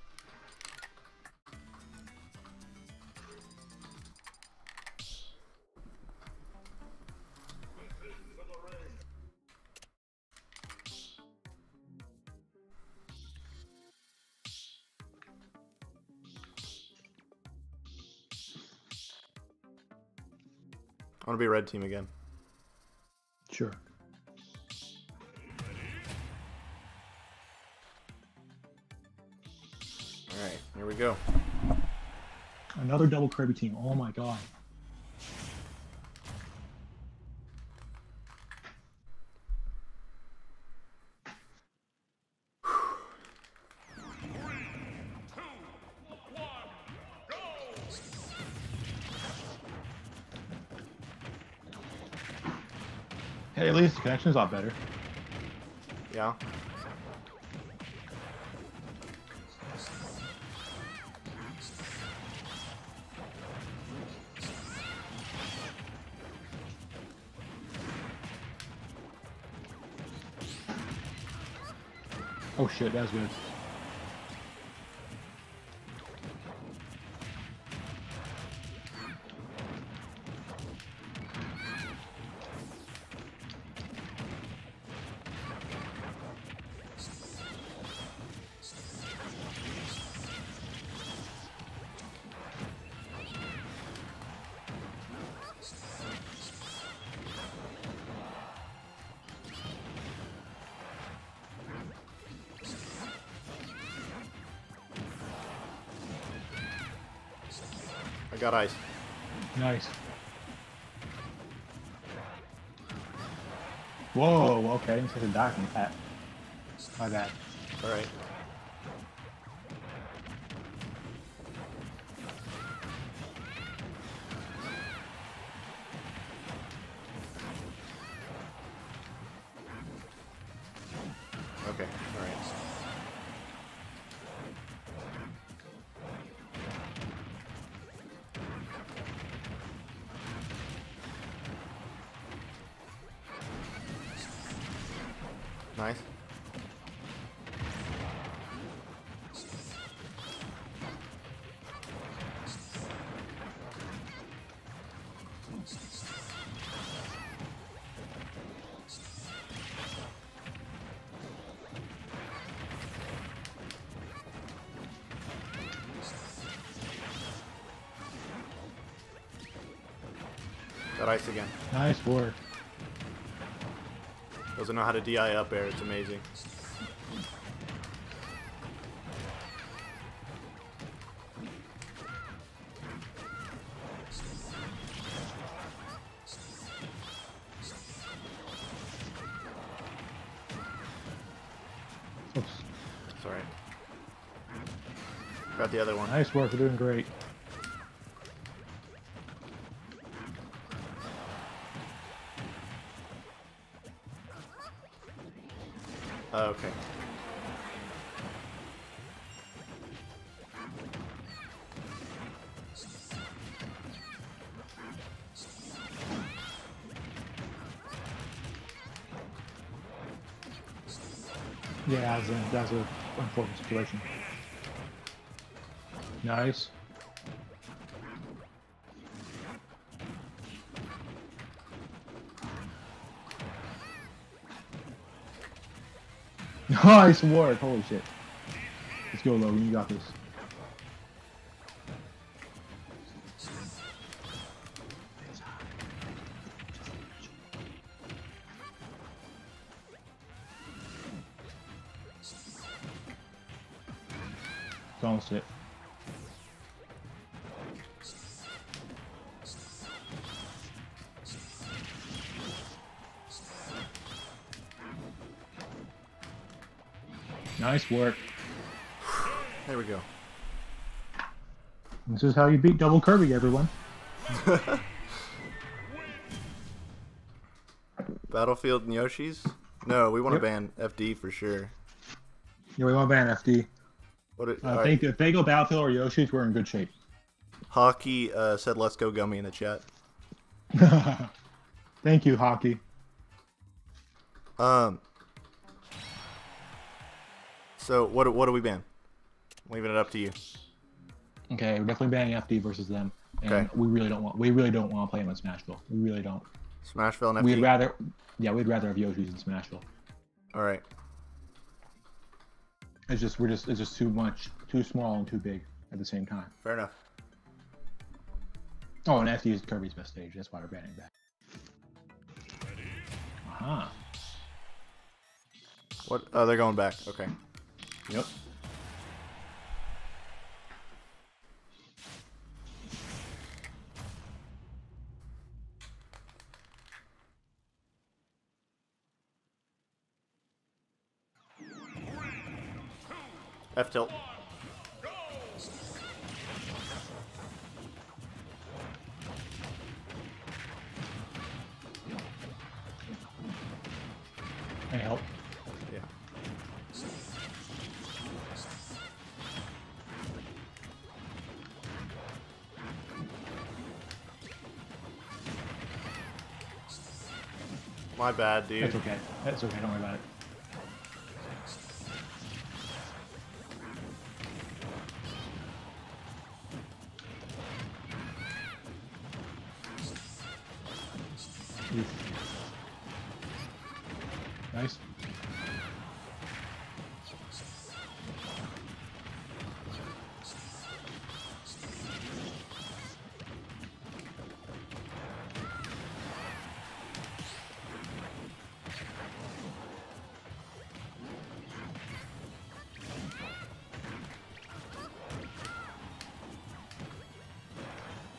I want to be red team again. Sure. Alright, here we go. Another double Kirby team. Oh my god. Hey, at least the connection's a lot better. Yeah. Oh shit, that was good. I got ice. Nice. Whoa, okay, I'm supposed to die from that. My bad. Alright. Okay, alright. Nice. Got ice again. Nice work. Doesn't know how to D I up air, it's amazing. Oops. It's alright. Got the other one. Nice work, we're doing great. Oh, okay. Yeah, that was, a, that was an unfortunate situation. Nice. Nice work, holy shit. Let's go, Logan, you got this. It's almost it. Nice work. There we go. This is how you beat Double Kirby, everyone. Battlefield and Yoshi's? No, we want to Yep. ban F D for sure. Yeah, we want to ban F D. What it, Uh, all if, right. they, if they go Battlefield or Yoshi's, we're in good shape. Hockey uh, said let's go Gummy in the chat. Thank you, Hockey. Um. So what what do we ban? Leaving it up to you. Okay, we're definitely banning F D versus them. And Okay. we really don't want we really don't want to play them in Smashville. We really don't. Smashville and F D. We'd rather yeah, we'd rather have Yoshi's in Smashville. All right. It's just we're just it's just too much, too small and too big at the same time. Fair enough. Oh, and F D is Kirby's best stage. That's why we're banning that. Aha. What? Oh, they're going back. Okay. Yep. F tilt. Any help? Yeah. My bad, dude. That's okay. That's okay. Don't worry about it. Oof. Nice.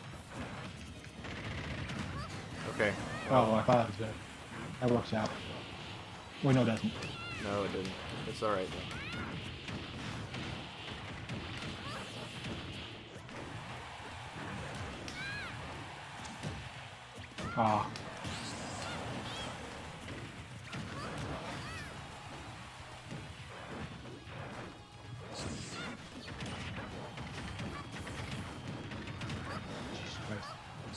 Okay. Oh, I thought that was good. That works out. Wait, no, it doesn't. No, it didn't. It's alright though. Ah. Jesus Christ.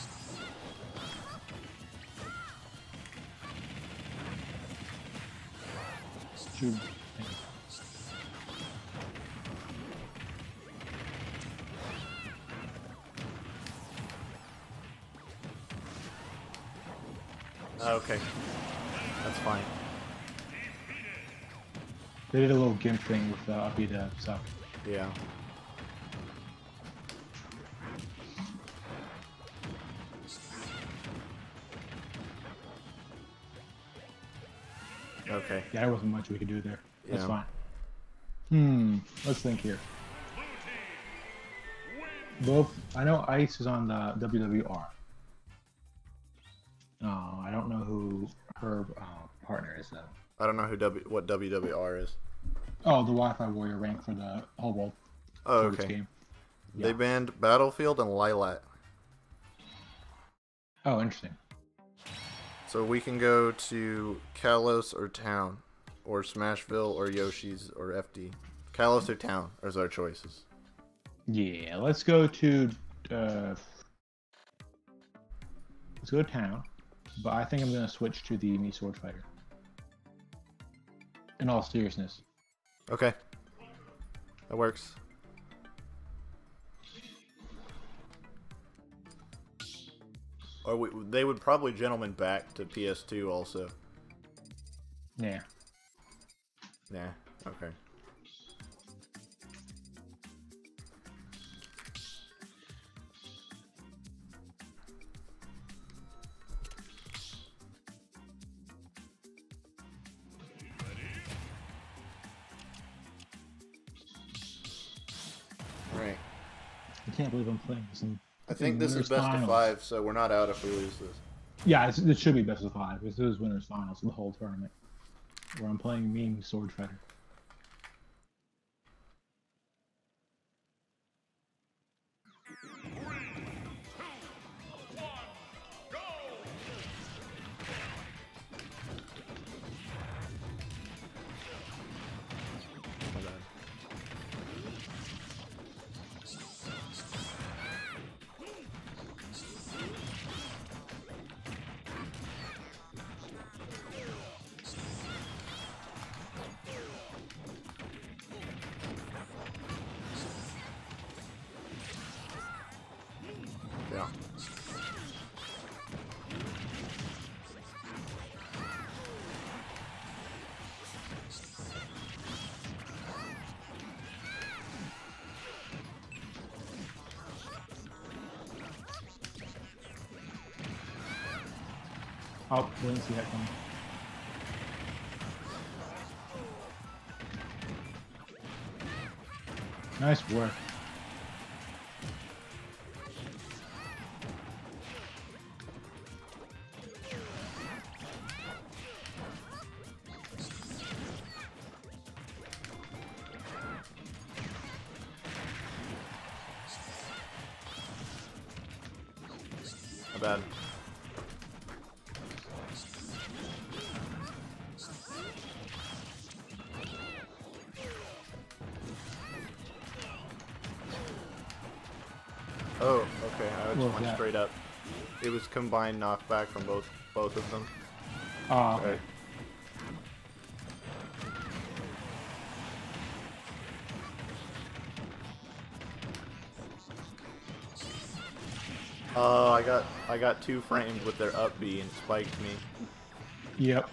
Shoot. Okay. That's fine. They did a little gimp thing with uh, uppy to suck. Yeah. Okay. Yeah, there wasn't much we could do there. That's Yeah. fine. Hmm. Let's think here. Both. I know Ice is on the W W R. Oh, I don't know who her uh, partner is though. I don't know who W what W W R is. Oh, the Wi-Fi Warrior rank for the whole world. Oh, Swords okay. Game. They Yeah. banned Battlefield and Lilat. Oh, interesting. So we can go to Kalos or Town, or Smashville or Yoshi's or F D. Kalos or Town is our choices. Yeah, let's go to uh, let's go to Town, but I think I'm gonna switch to the Mii Sword Fighter. In all seriousness. Okay. That works. Or we, they would probably gentleman back to P S two also. Yeah. Nah. Okay. Right. I can't believe I'm playing this. In, I think this is winners best of finals. five, so we're not out if we lose this. Yeah, it's, it should be best of five. This is winners finals of the whole tournament, where I'm playing Mii Sword Fighter. My bad. Yeah. Oh, didn't see that coming. Nice work. My bad. Oh, okay. I What just was went that? straight up. It was combined knockback from both both of them. Oh, okay. Right. Oh, I got I got two framed with their up B and spiked me. Yep.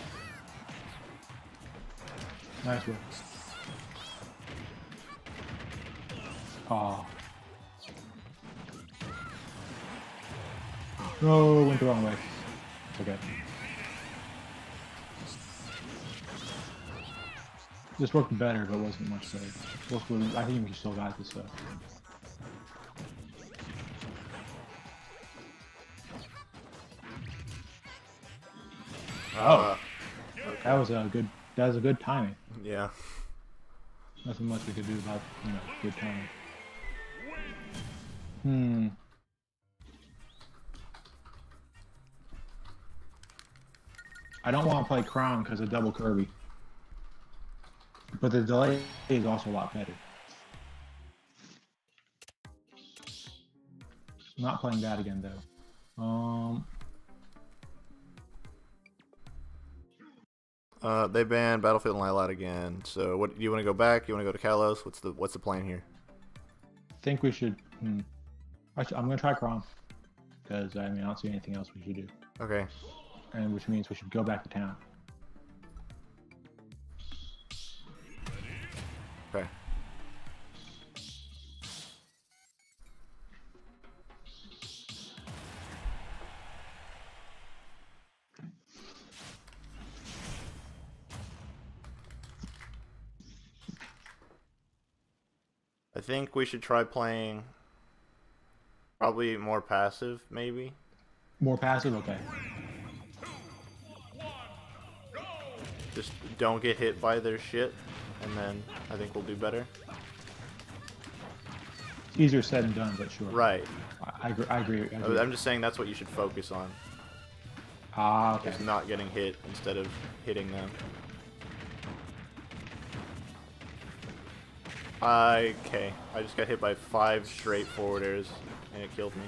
Nice work. Oh. No, went the wrong way. It's okay. This worked better, but wasn't much better. Worked really, I think we still got this though. Uh, Oh, that was a good. That was a good timing. yeah. Nothing much we could do about, you know, good timing. Hmm. I don't want to play Crown because of double Kirby. But the delay is also a lot better. I'm not playing that again though. Um. Uh, they banned Battlefield and Lylat again. So, what do you want to go back? You want to go to Kalos? What's the What's the plan here? I think we should. Hmm. I sh I'm gonna try Crom because I mean I don't see anything else we should do, Okay. and which means we should go back to town. Okay. I think we should try playing probably more passive, maybe. More passive, okay. Just don't get hit by their shit, and then I think we'll do better. It's easier said than done, but sure. Right. I, I agree. I agree. I agree. I'm just saying that's what you should focus on. Ah, okay. Is not getting hit instead of hitting them. I, okay, I just got hit by five straight forwarders, and it killed me.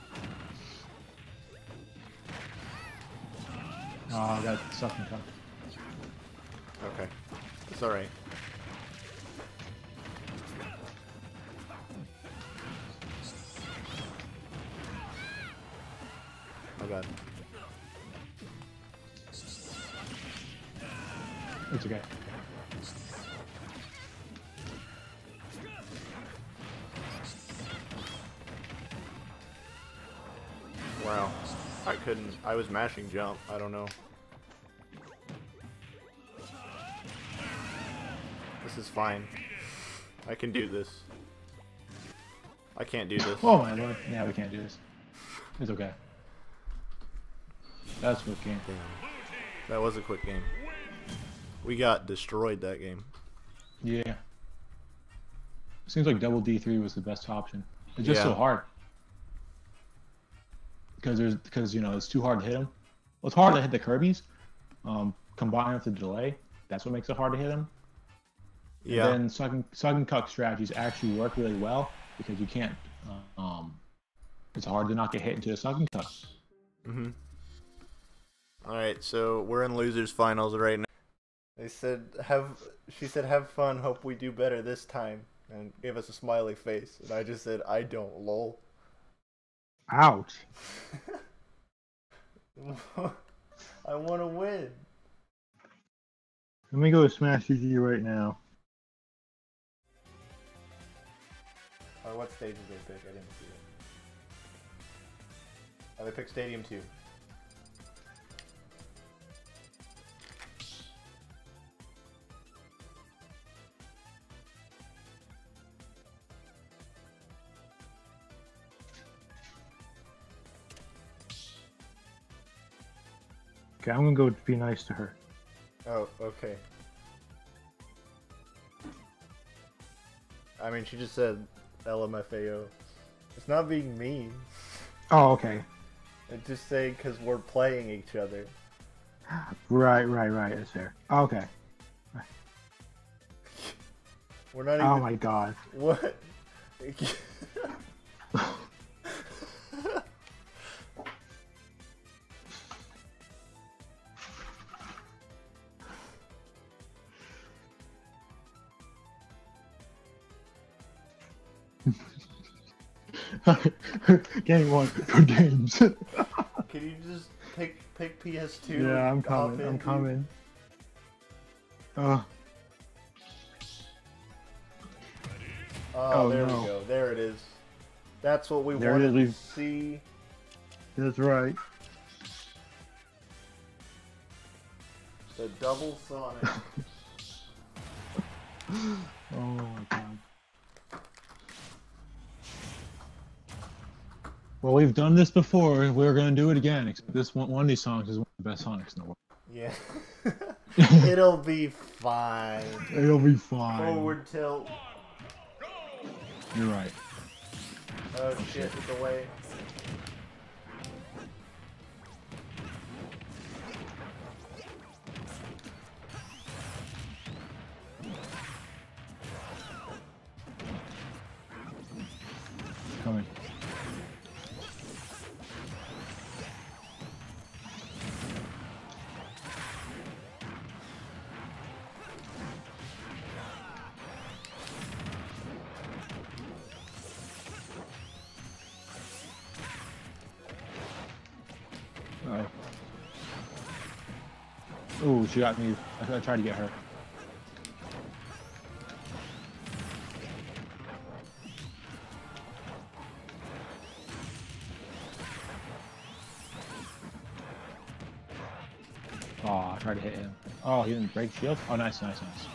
Ah, that sucking tough. Okay, it's alright. Oh god. It's okay. Wow. I couldn't, I was mashing jump, I don't know. This is fine. I can do this. I can't do this. Oh my lord. Yeah, we can't do this. It's okay. That's what game. Damn. That was a quick game. We got destroyed that game. Yeah. Seems like double D three was the best option. It's just Yeah. so hard. Because there's because you know it's too hard to hit them. Well, it's hard to hit the Kirby's. Um, combined with the delay, that's what makes it hard to hit them. Yeah. And then Sudden Sudden Cuck strategies actually work really well because you can't. Uh, um, it's hard to not get hit into a Sudden Cuck. Mm-hmm. Alright, so we're in losers finals right now. They said have she said have fun, hope we do better this time, and gave us a smiley face. And I just said I don't, lol. Ouch. I want to win. Let me go to Smash G G right now. Oh, what stage did they pick? I didn't see it. Oh, they picked Stadium two. Okay, I'm gonna go be nice to her. Oh, okay. I mean, she just said L M F A O. It's not being mean. Oh, okay. It's just saying because we're playing each other. Right, right, right. That's fair. Okay. We're not even... Oh my god. What? Game one for games. Can you just pick pick P S two? Yeah, I'm off coming. I'm into- coming. Uh, Oh, Oh, there no. we go. There it is. That's what we There it wanted is, to we've- see. That's right. The double Sonic. Oh my god. Well, we've done this before. We're gonna do it again. Except this one, one of these songs is one of the best Sonics in the world. Yeah. It'll be fine. It'll be fine. Forward tilt. You're right. Oh shit, with the way. Coming. Uh-oh. Ooh, she got me. I, I tried to get her. Oh, I tried to hit him. Oh, he didn't break shield? Oh, nice, nice, nice.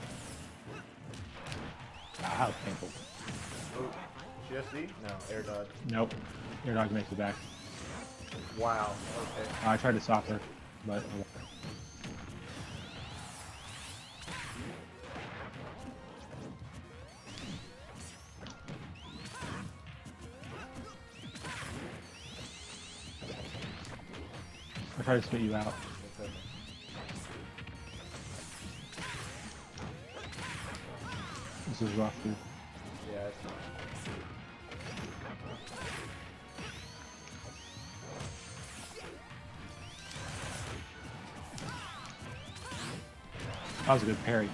Ah, that was painful. Ooh. G S D? No, air dodge. Nope. Your dog makes it back. Wow, okay. Uh, I tried to stop her, but... oh, well. I tried to spit you out. Okay. This is rough, dude. Yeah, it's not. That was a good parry.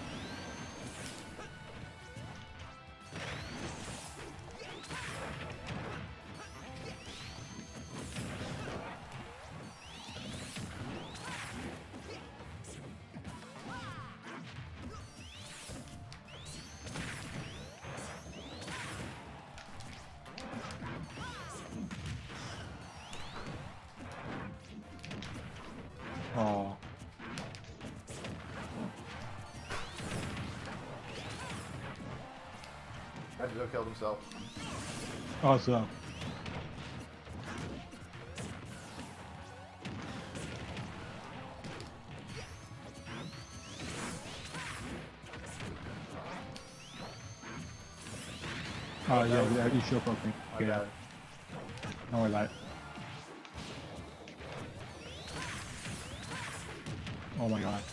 Oh. Kazuo killed himself. Oh, so. Oh, yeah, yeah, you should poke me. My Yeah, bad. don't worry about it. Oh my god.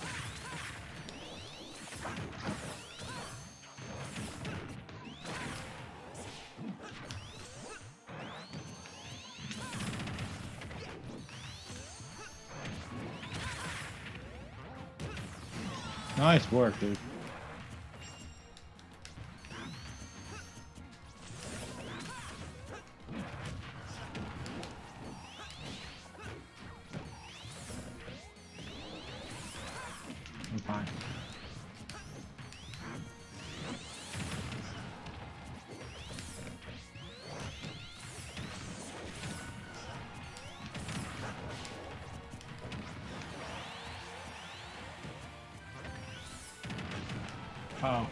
Nice work, dude. I'm fine. Uh oh.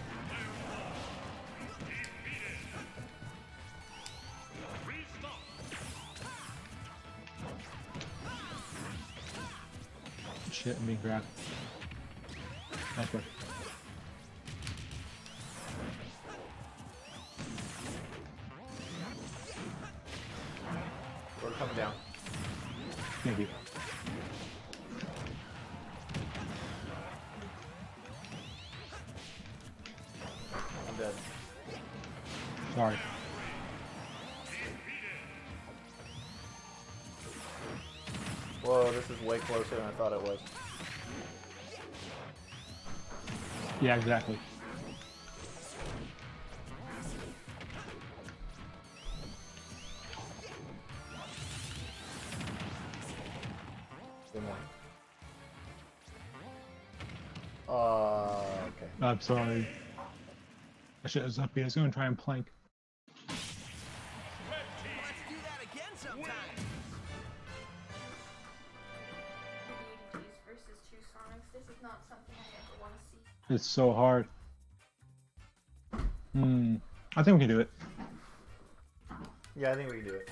Shit, I'm being grabbed. Nice work. We're coming down. Thank you. I'm dead. Sorry. Whoa, this is way closer than I thought it was. Yeah, exactly. Good morning. Uh, okay. I'm sorry. I should have up here. I was going to try and plank. Let's do that again sometime. D D Gs versus two Sonics. This is not something I ever want to see. It's so hard. Hmm. I think we can do it. Yeah, I think we can do it.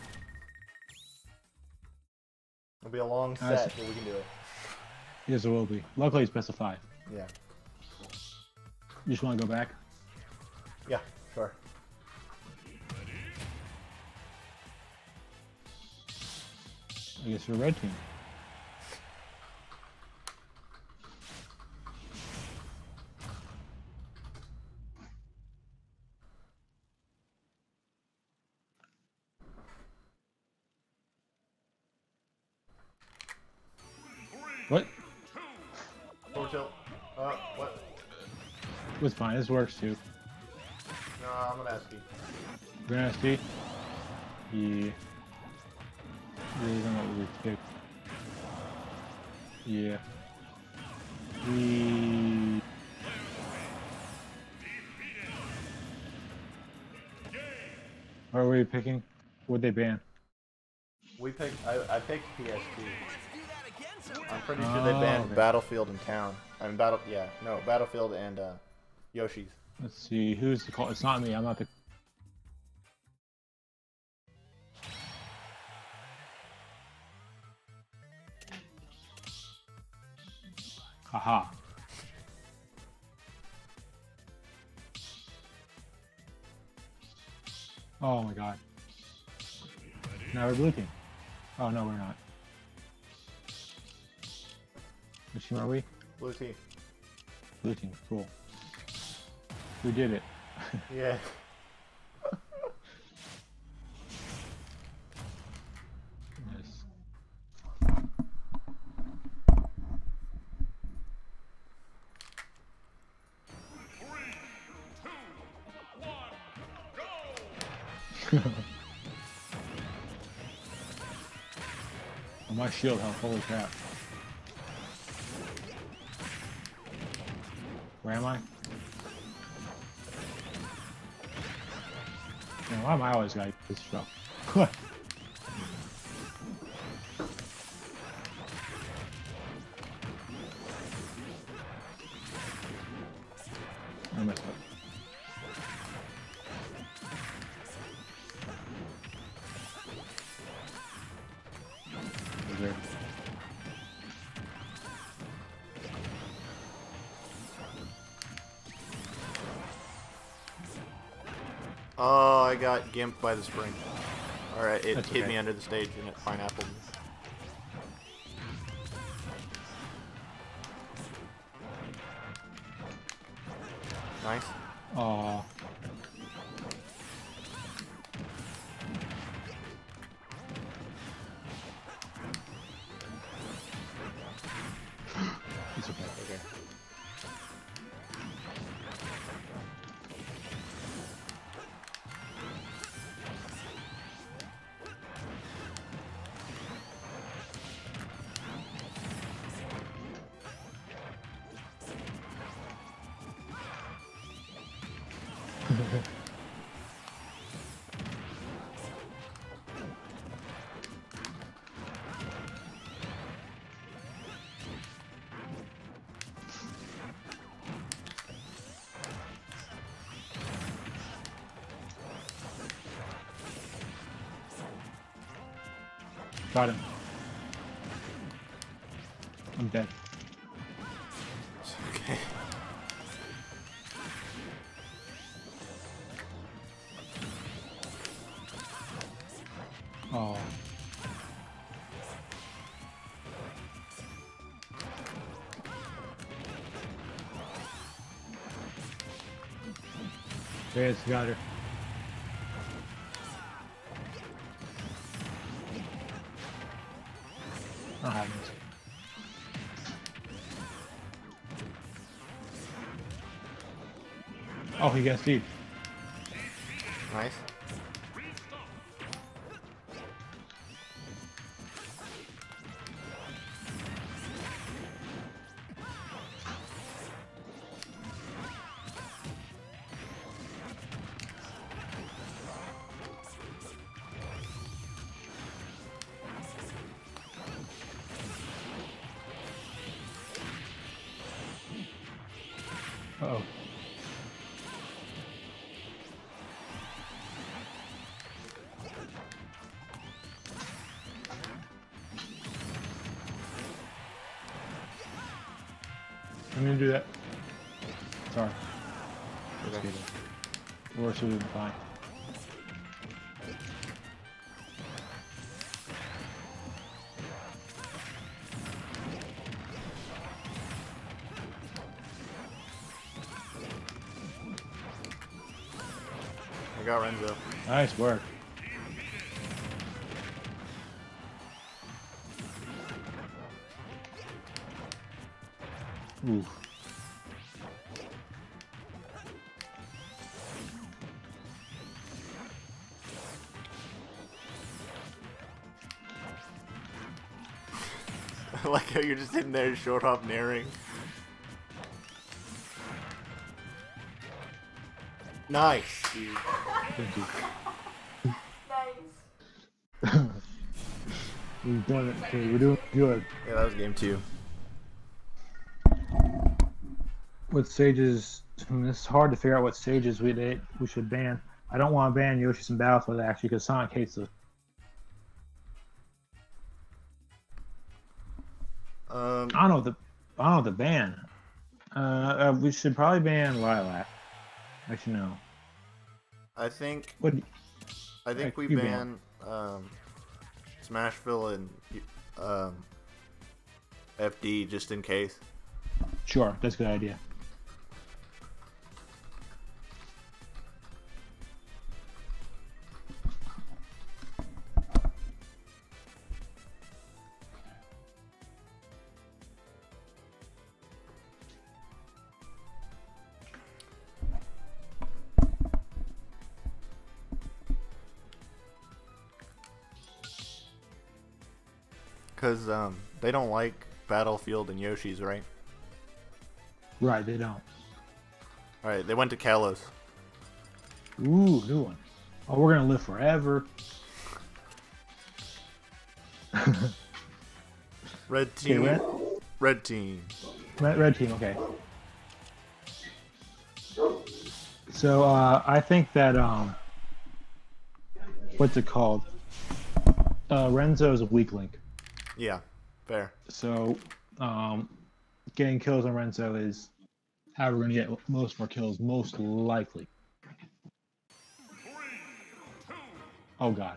It'll be a long I set, see. but we can do it. Yes, it will be. Luckily, it's best of five. Yeah. You just want to go back? Yeah, sure. I guess you're red team. What? Forward tilt. Uh, what? It's fine. This works too. No, I'm gonna ask you. We're gonna see. Yeah. Really don't know what we picked. Yeah. We. What are we picking? What'd they ban? We picked. I, I picked P S two. Let's do that again sometime. I'm pretty sure they banned Oh, okay. Battlefield and Town. I mean, Battle. Yeah, no, Battlefield and uh, Yoshi's. Let's see. Who's the call? It's not me. I'm not the. Haha. Oh my god. Now we're blue team. Oh no, we're not. Which team are we? Blue team. Blue team. Cool. We did it. Yeah. Yes. Oh, my shield health, holy crap. Where am I? Man, why am I always like this show? I messed up. There. Oh, I got gimped by the spring. Alright, it That's hit okay. me under the stage and it pineappled me. Nice. Aw. It's okay. Okay. Got him. I'm dead. Okay. Oh. There's got her. I don't have this. Oh, he gets deep. Nice. Uh oh. I'm gonna do that. Sorry. Okay. Or should we be fine? I got Renzo. Nice work. Oof. I like how you're just sitting there short hop naring. Nice, dude. Thank you. Nice. We're doing it. Okay, we're doing good. Yeah, that was game two. What stages? It's hard to figure out what stages we they, we should ban. I don't want to ban Yoshi's in Battlefield actually because Sonic hates it. Um, I don't know the I don't know the ban. Uh, uh, we should probably ban Lilac. Actually, no. I think What? I think we You ban um, Smashville and um, F D just in case. Sure, that's a good idea. Because um, they don't like Battlefield and Yoshi's, right? Right, they don't. Alright, they went to Kalos. Ooh, new one. Oh, we're gonna live forever. Red Okay, team. red, Red team. red, red team. Okay. So uh, I think that um, what's it called? Uh, Renzo is a weak link. Yeah, fair. So um, getting kills on Renzo is how we're gonna get most of our kills, most likely. Oh God.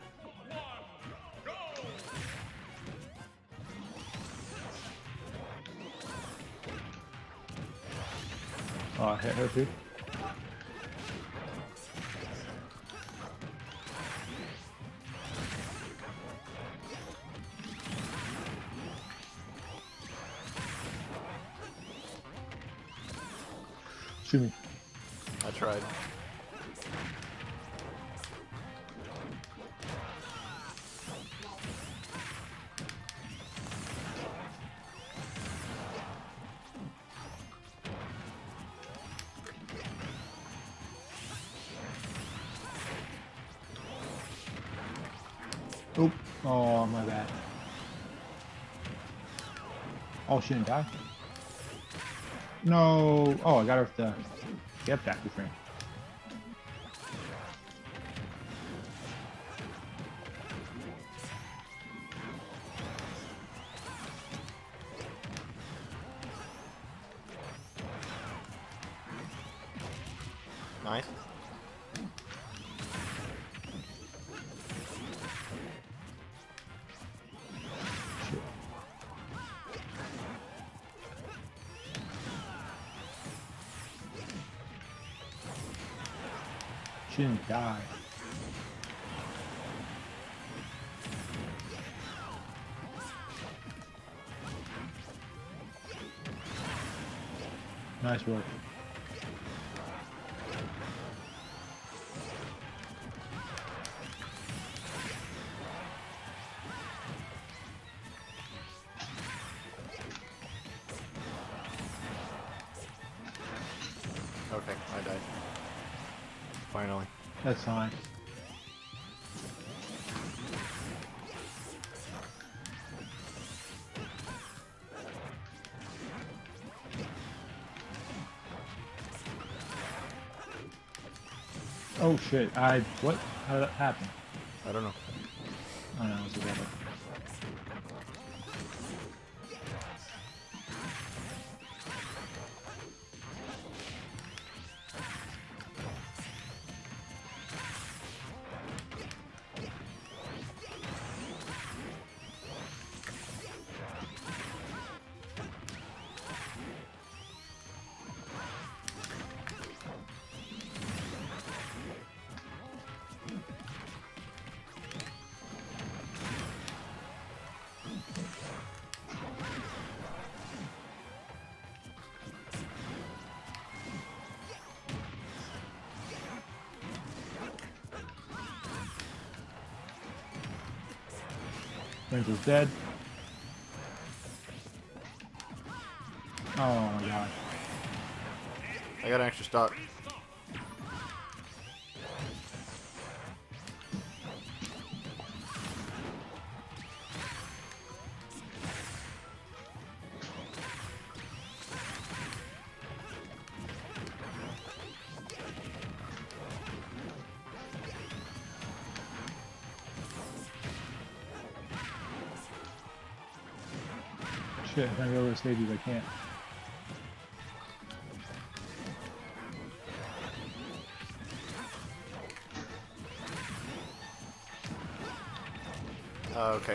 Oh, I hit her too. Shoot me. I tried. Oop. Oh, my bad. Oh, she didn't die? No. Oh, I got her with the get back frame. Nice. She didn't die. Nice work. Okay, I died. Finally. That's fine. Oh shit! I what? How did that happen? I don't know. I don't know. It's whatever. Ranger's dead. Oh my god. I got an extra stock. Shit, if I go over the stages, I can't. Uh, okay.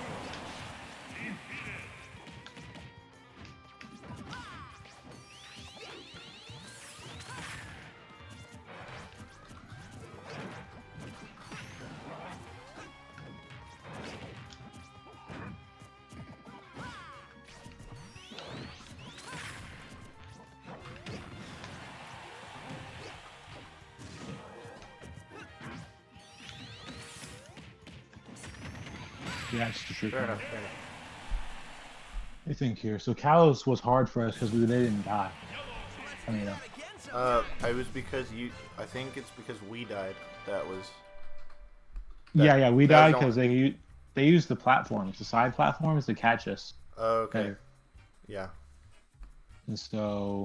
Yeah, it's the truth. Fair enough. Fair enough. I think here. So Kalos was hard for us because we they didn't die. I mean, uh, Uh, it was because you. I think it's because we died. That was. yeah, yeah, we that died was because they u- they used the platforms, the side platforms, to catch us. Oh, okay. There. Yeah. And so,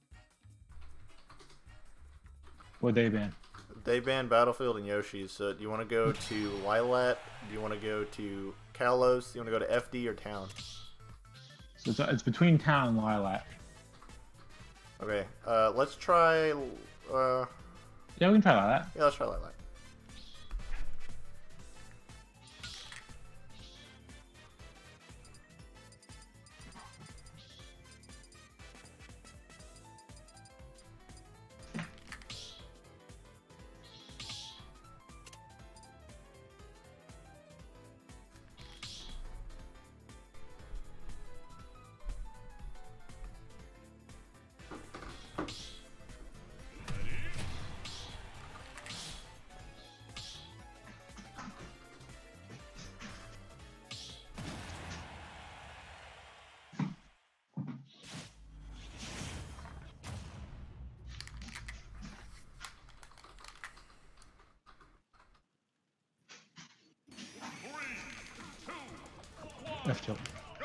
what they ban? They banned Battlefield and Yoshi's. So do you want to go to Lilat? Do you want to go to Kalos? Do you want to go to F D or Town? So it's, it's between Town and Lilac. Okay. Uh, let's try. Uh, Yeah, we can try that. yeah, let's try Lilat. F tilt.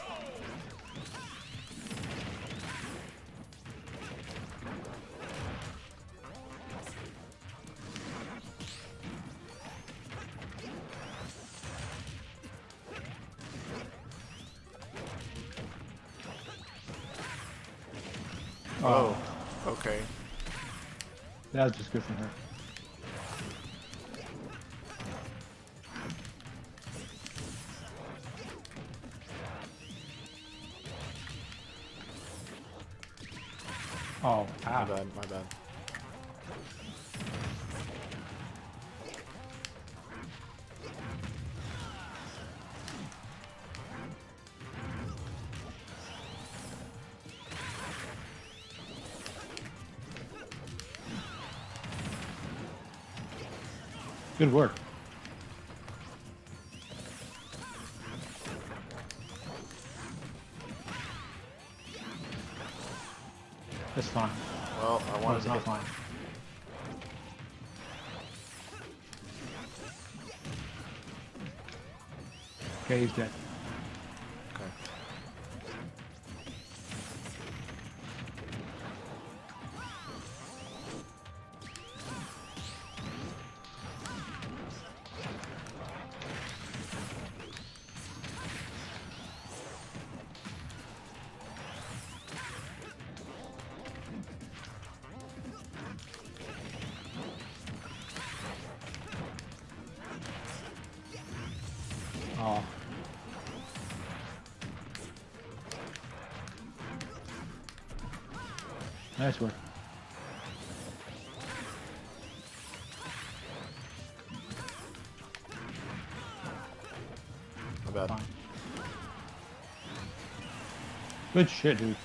Oh. Okay. That was just good from her. Oh, My ah. bad. My bad. Good work. That's fine. Well, I No, wanted it's to not get. fine. Okay, he's dead. Okay. Oh. Nice work. Not bad. Fine. Good shit, dude.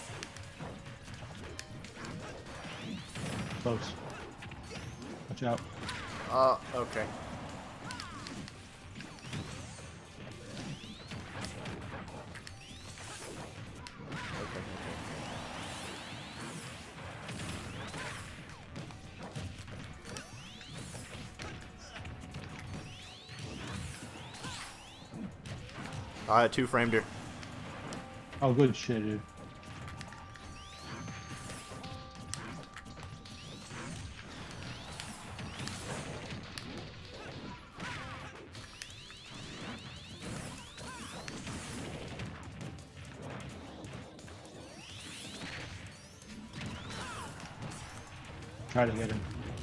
Close. Watch out. Uh, okay. Okay, okay. I two framed her. Oh, good shit, dude. Try to get him.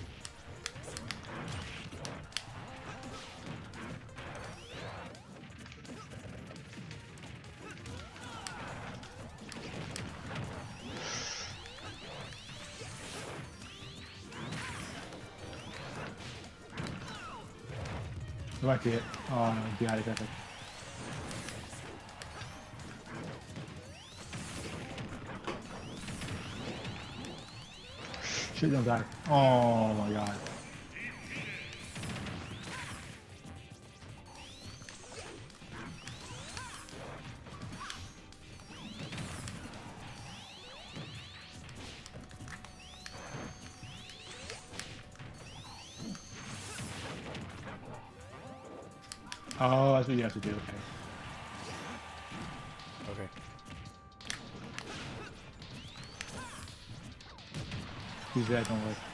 That might be it. Oh no, got it, got it. Shit, don't die. Oh my god. Oh, that's what you have to do, okay. Okay. He's dead, don't worry.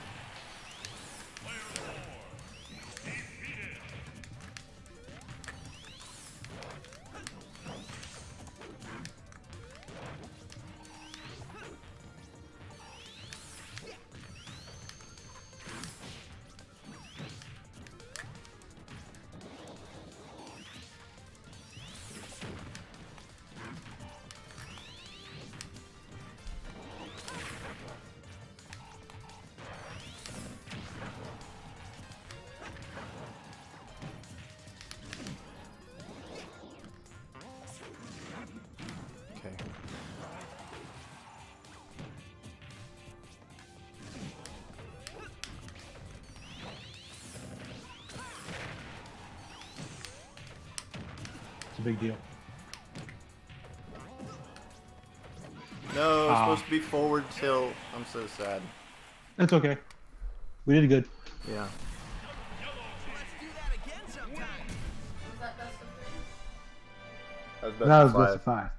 Okay. It's a big deal. No, it's Ah. supposed to be forward tilt. I'm so sad. That's okay. We did good. Yeah. Let's do that again sometime. Was that best of three? That was best That of was best five. of five.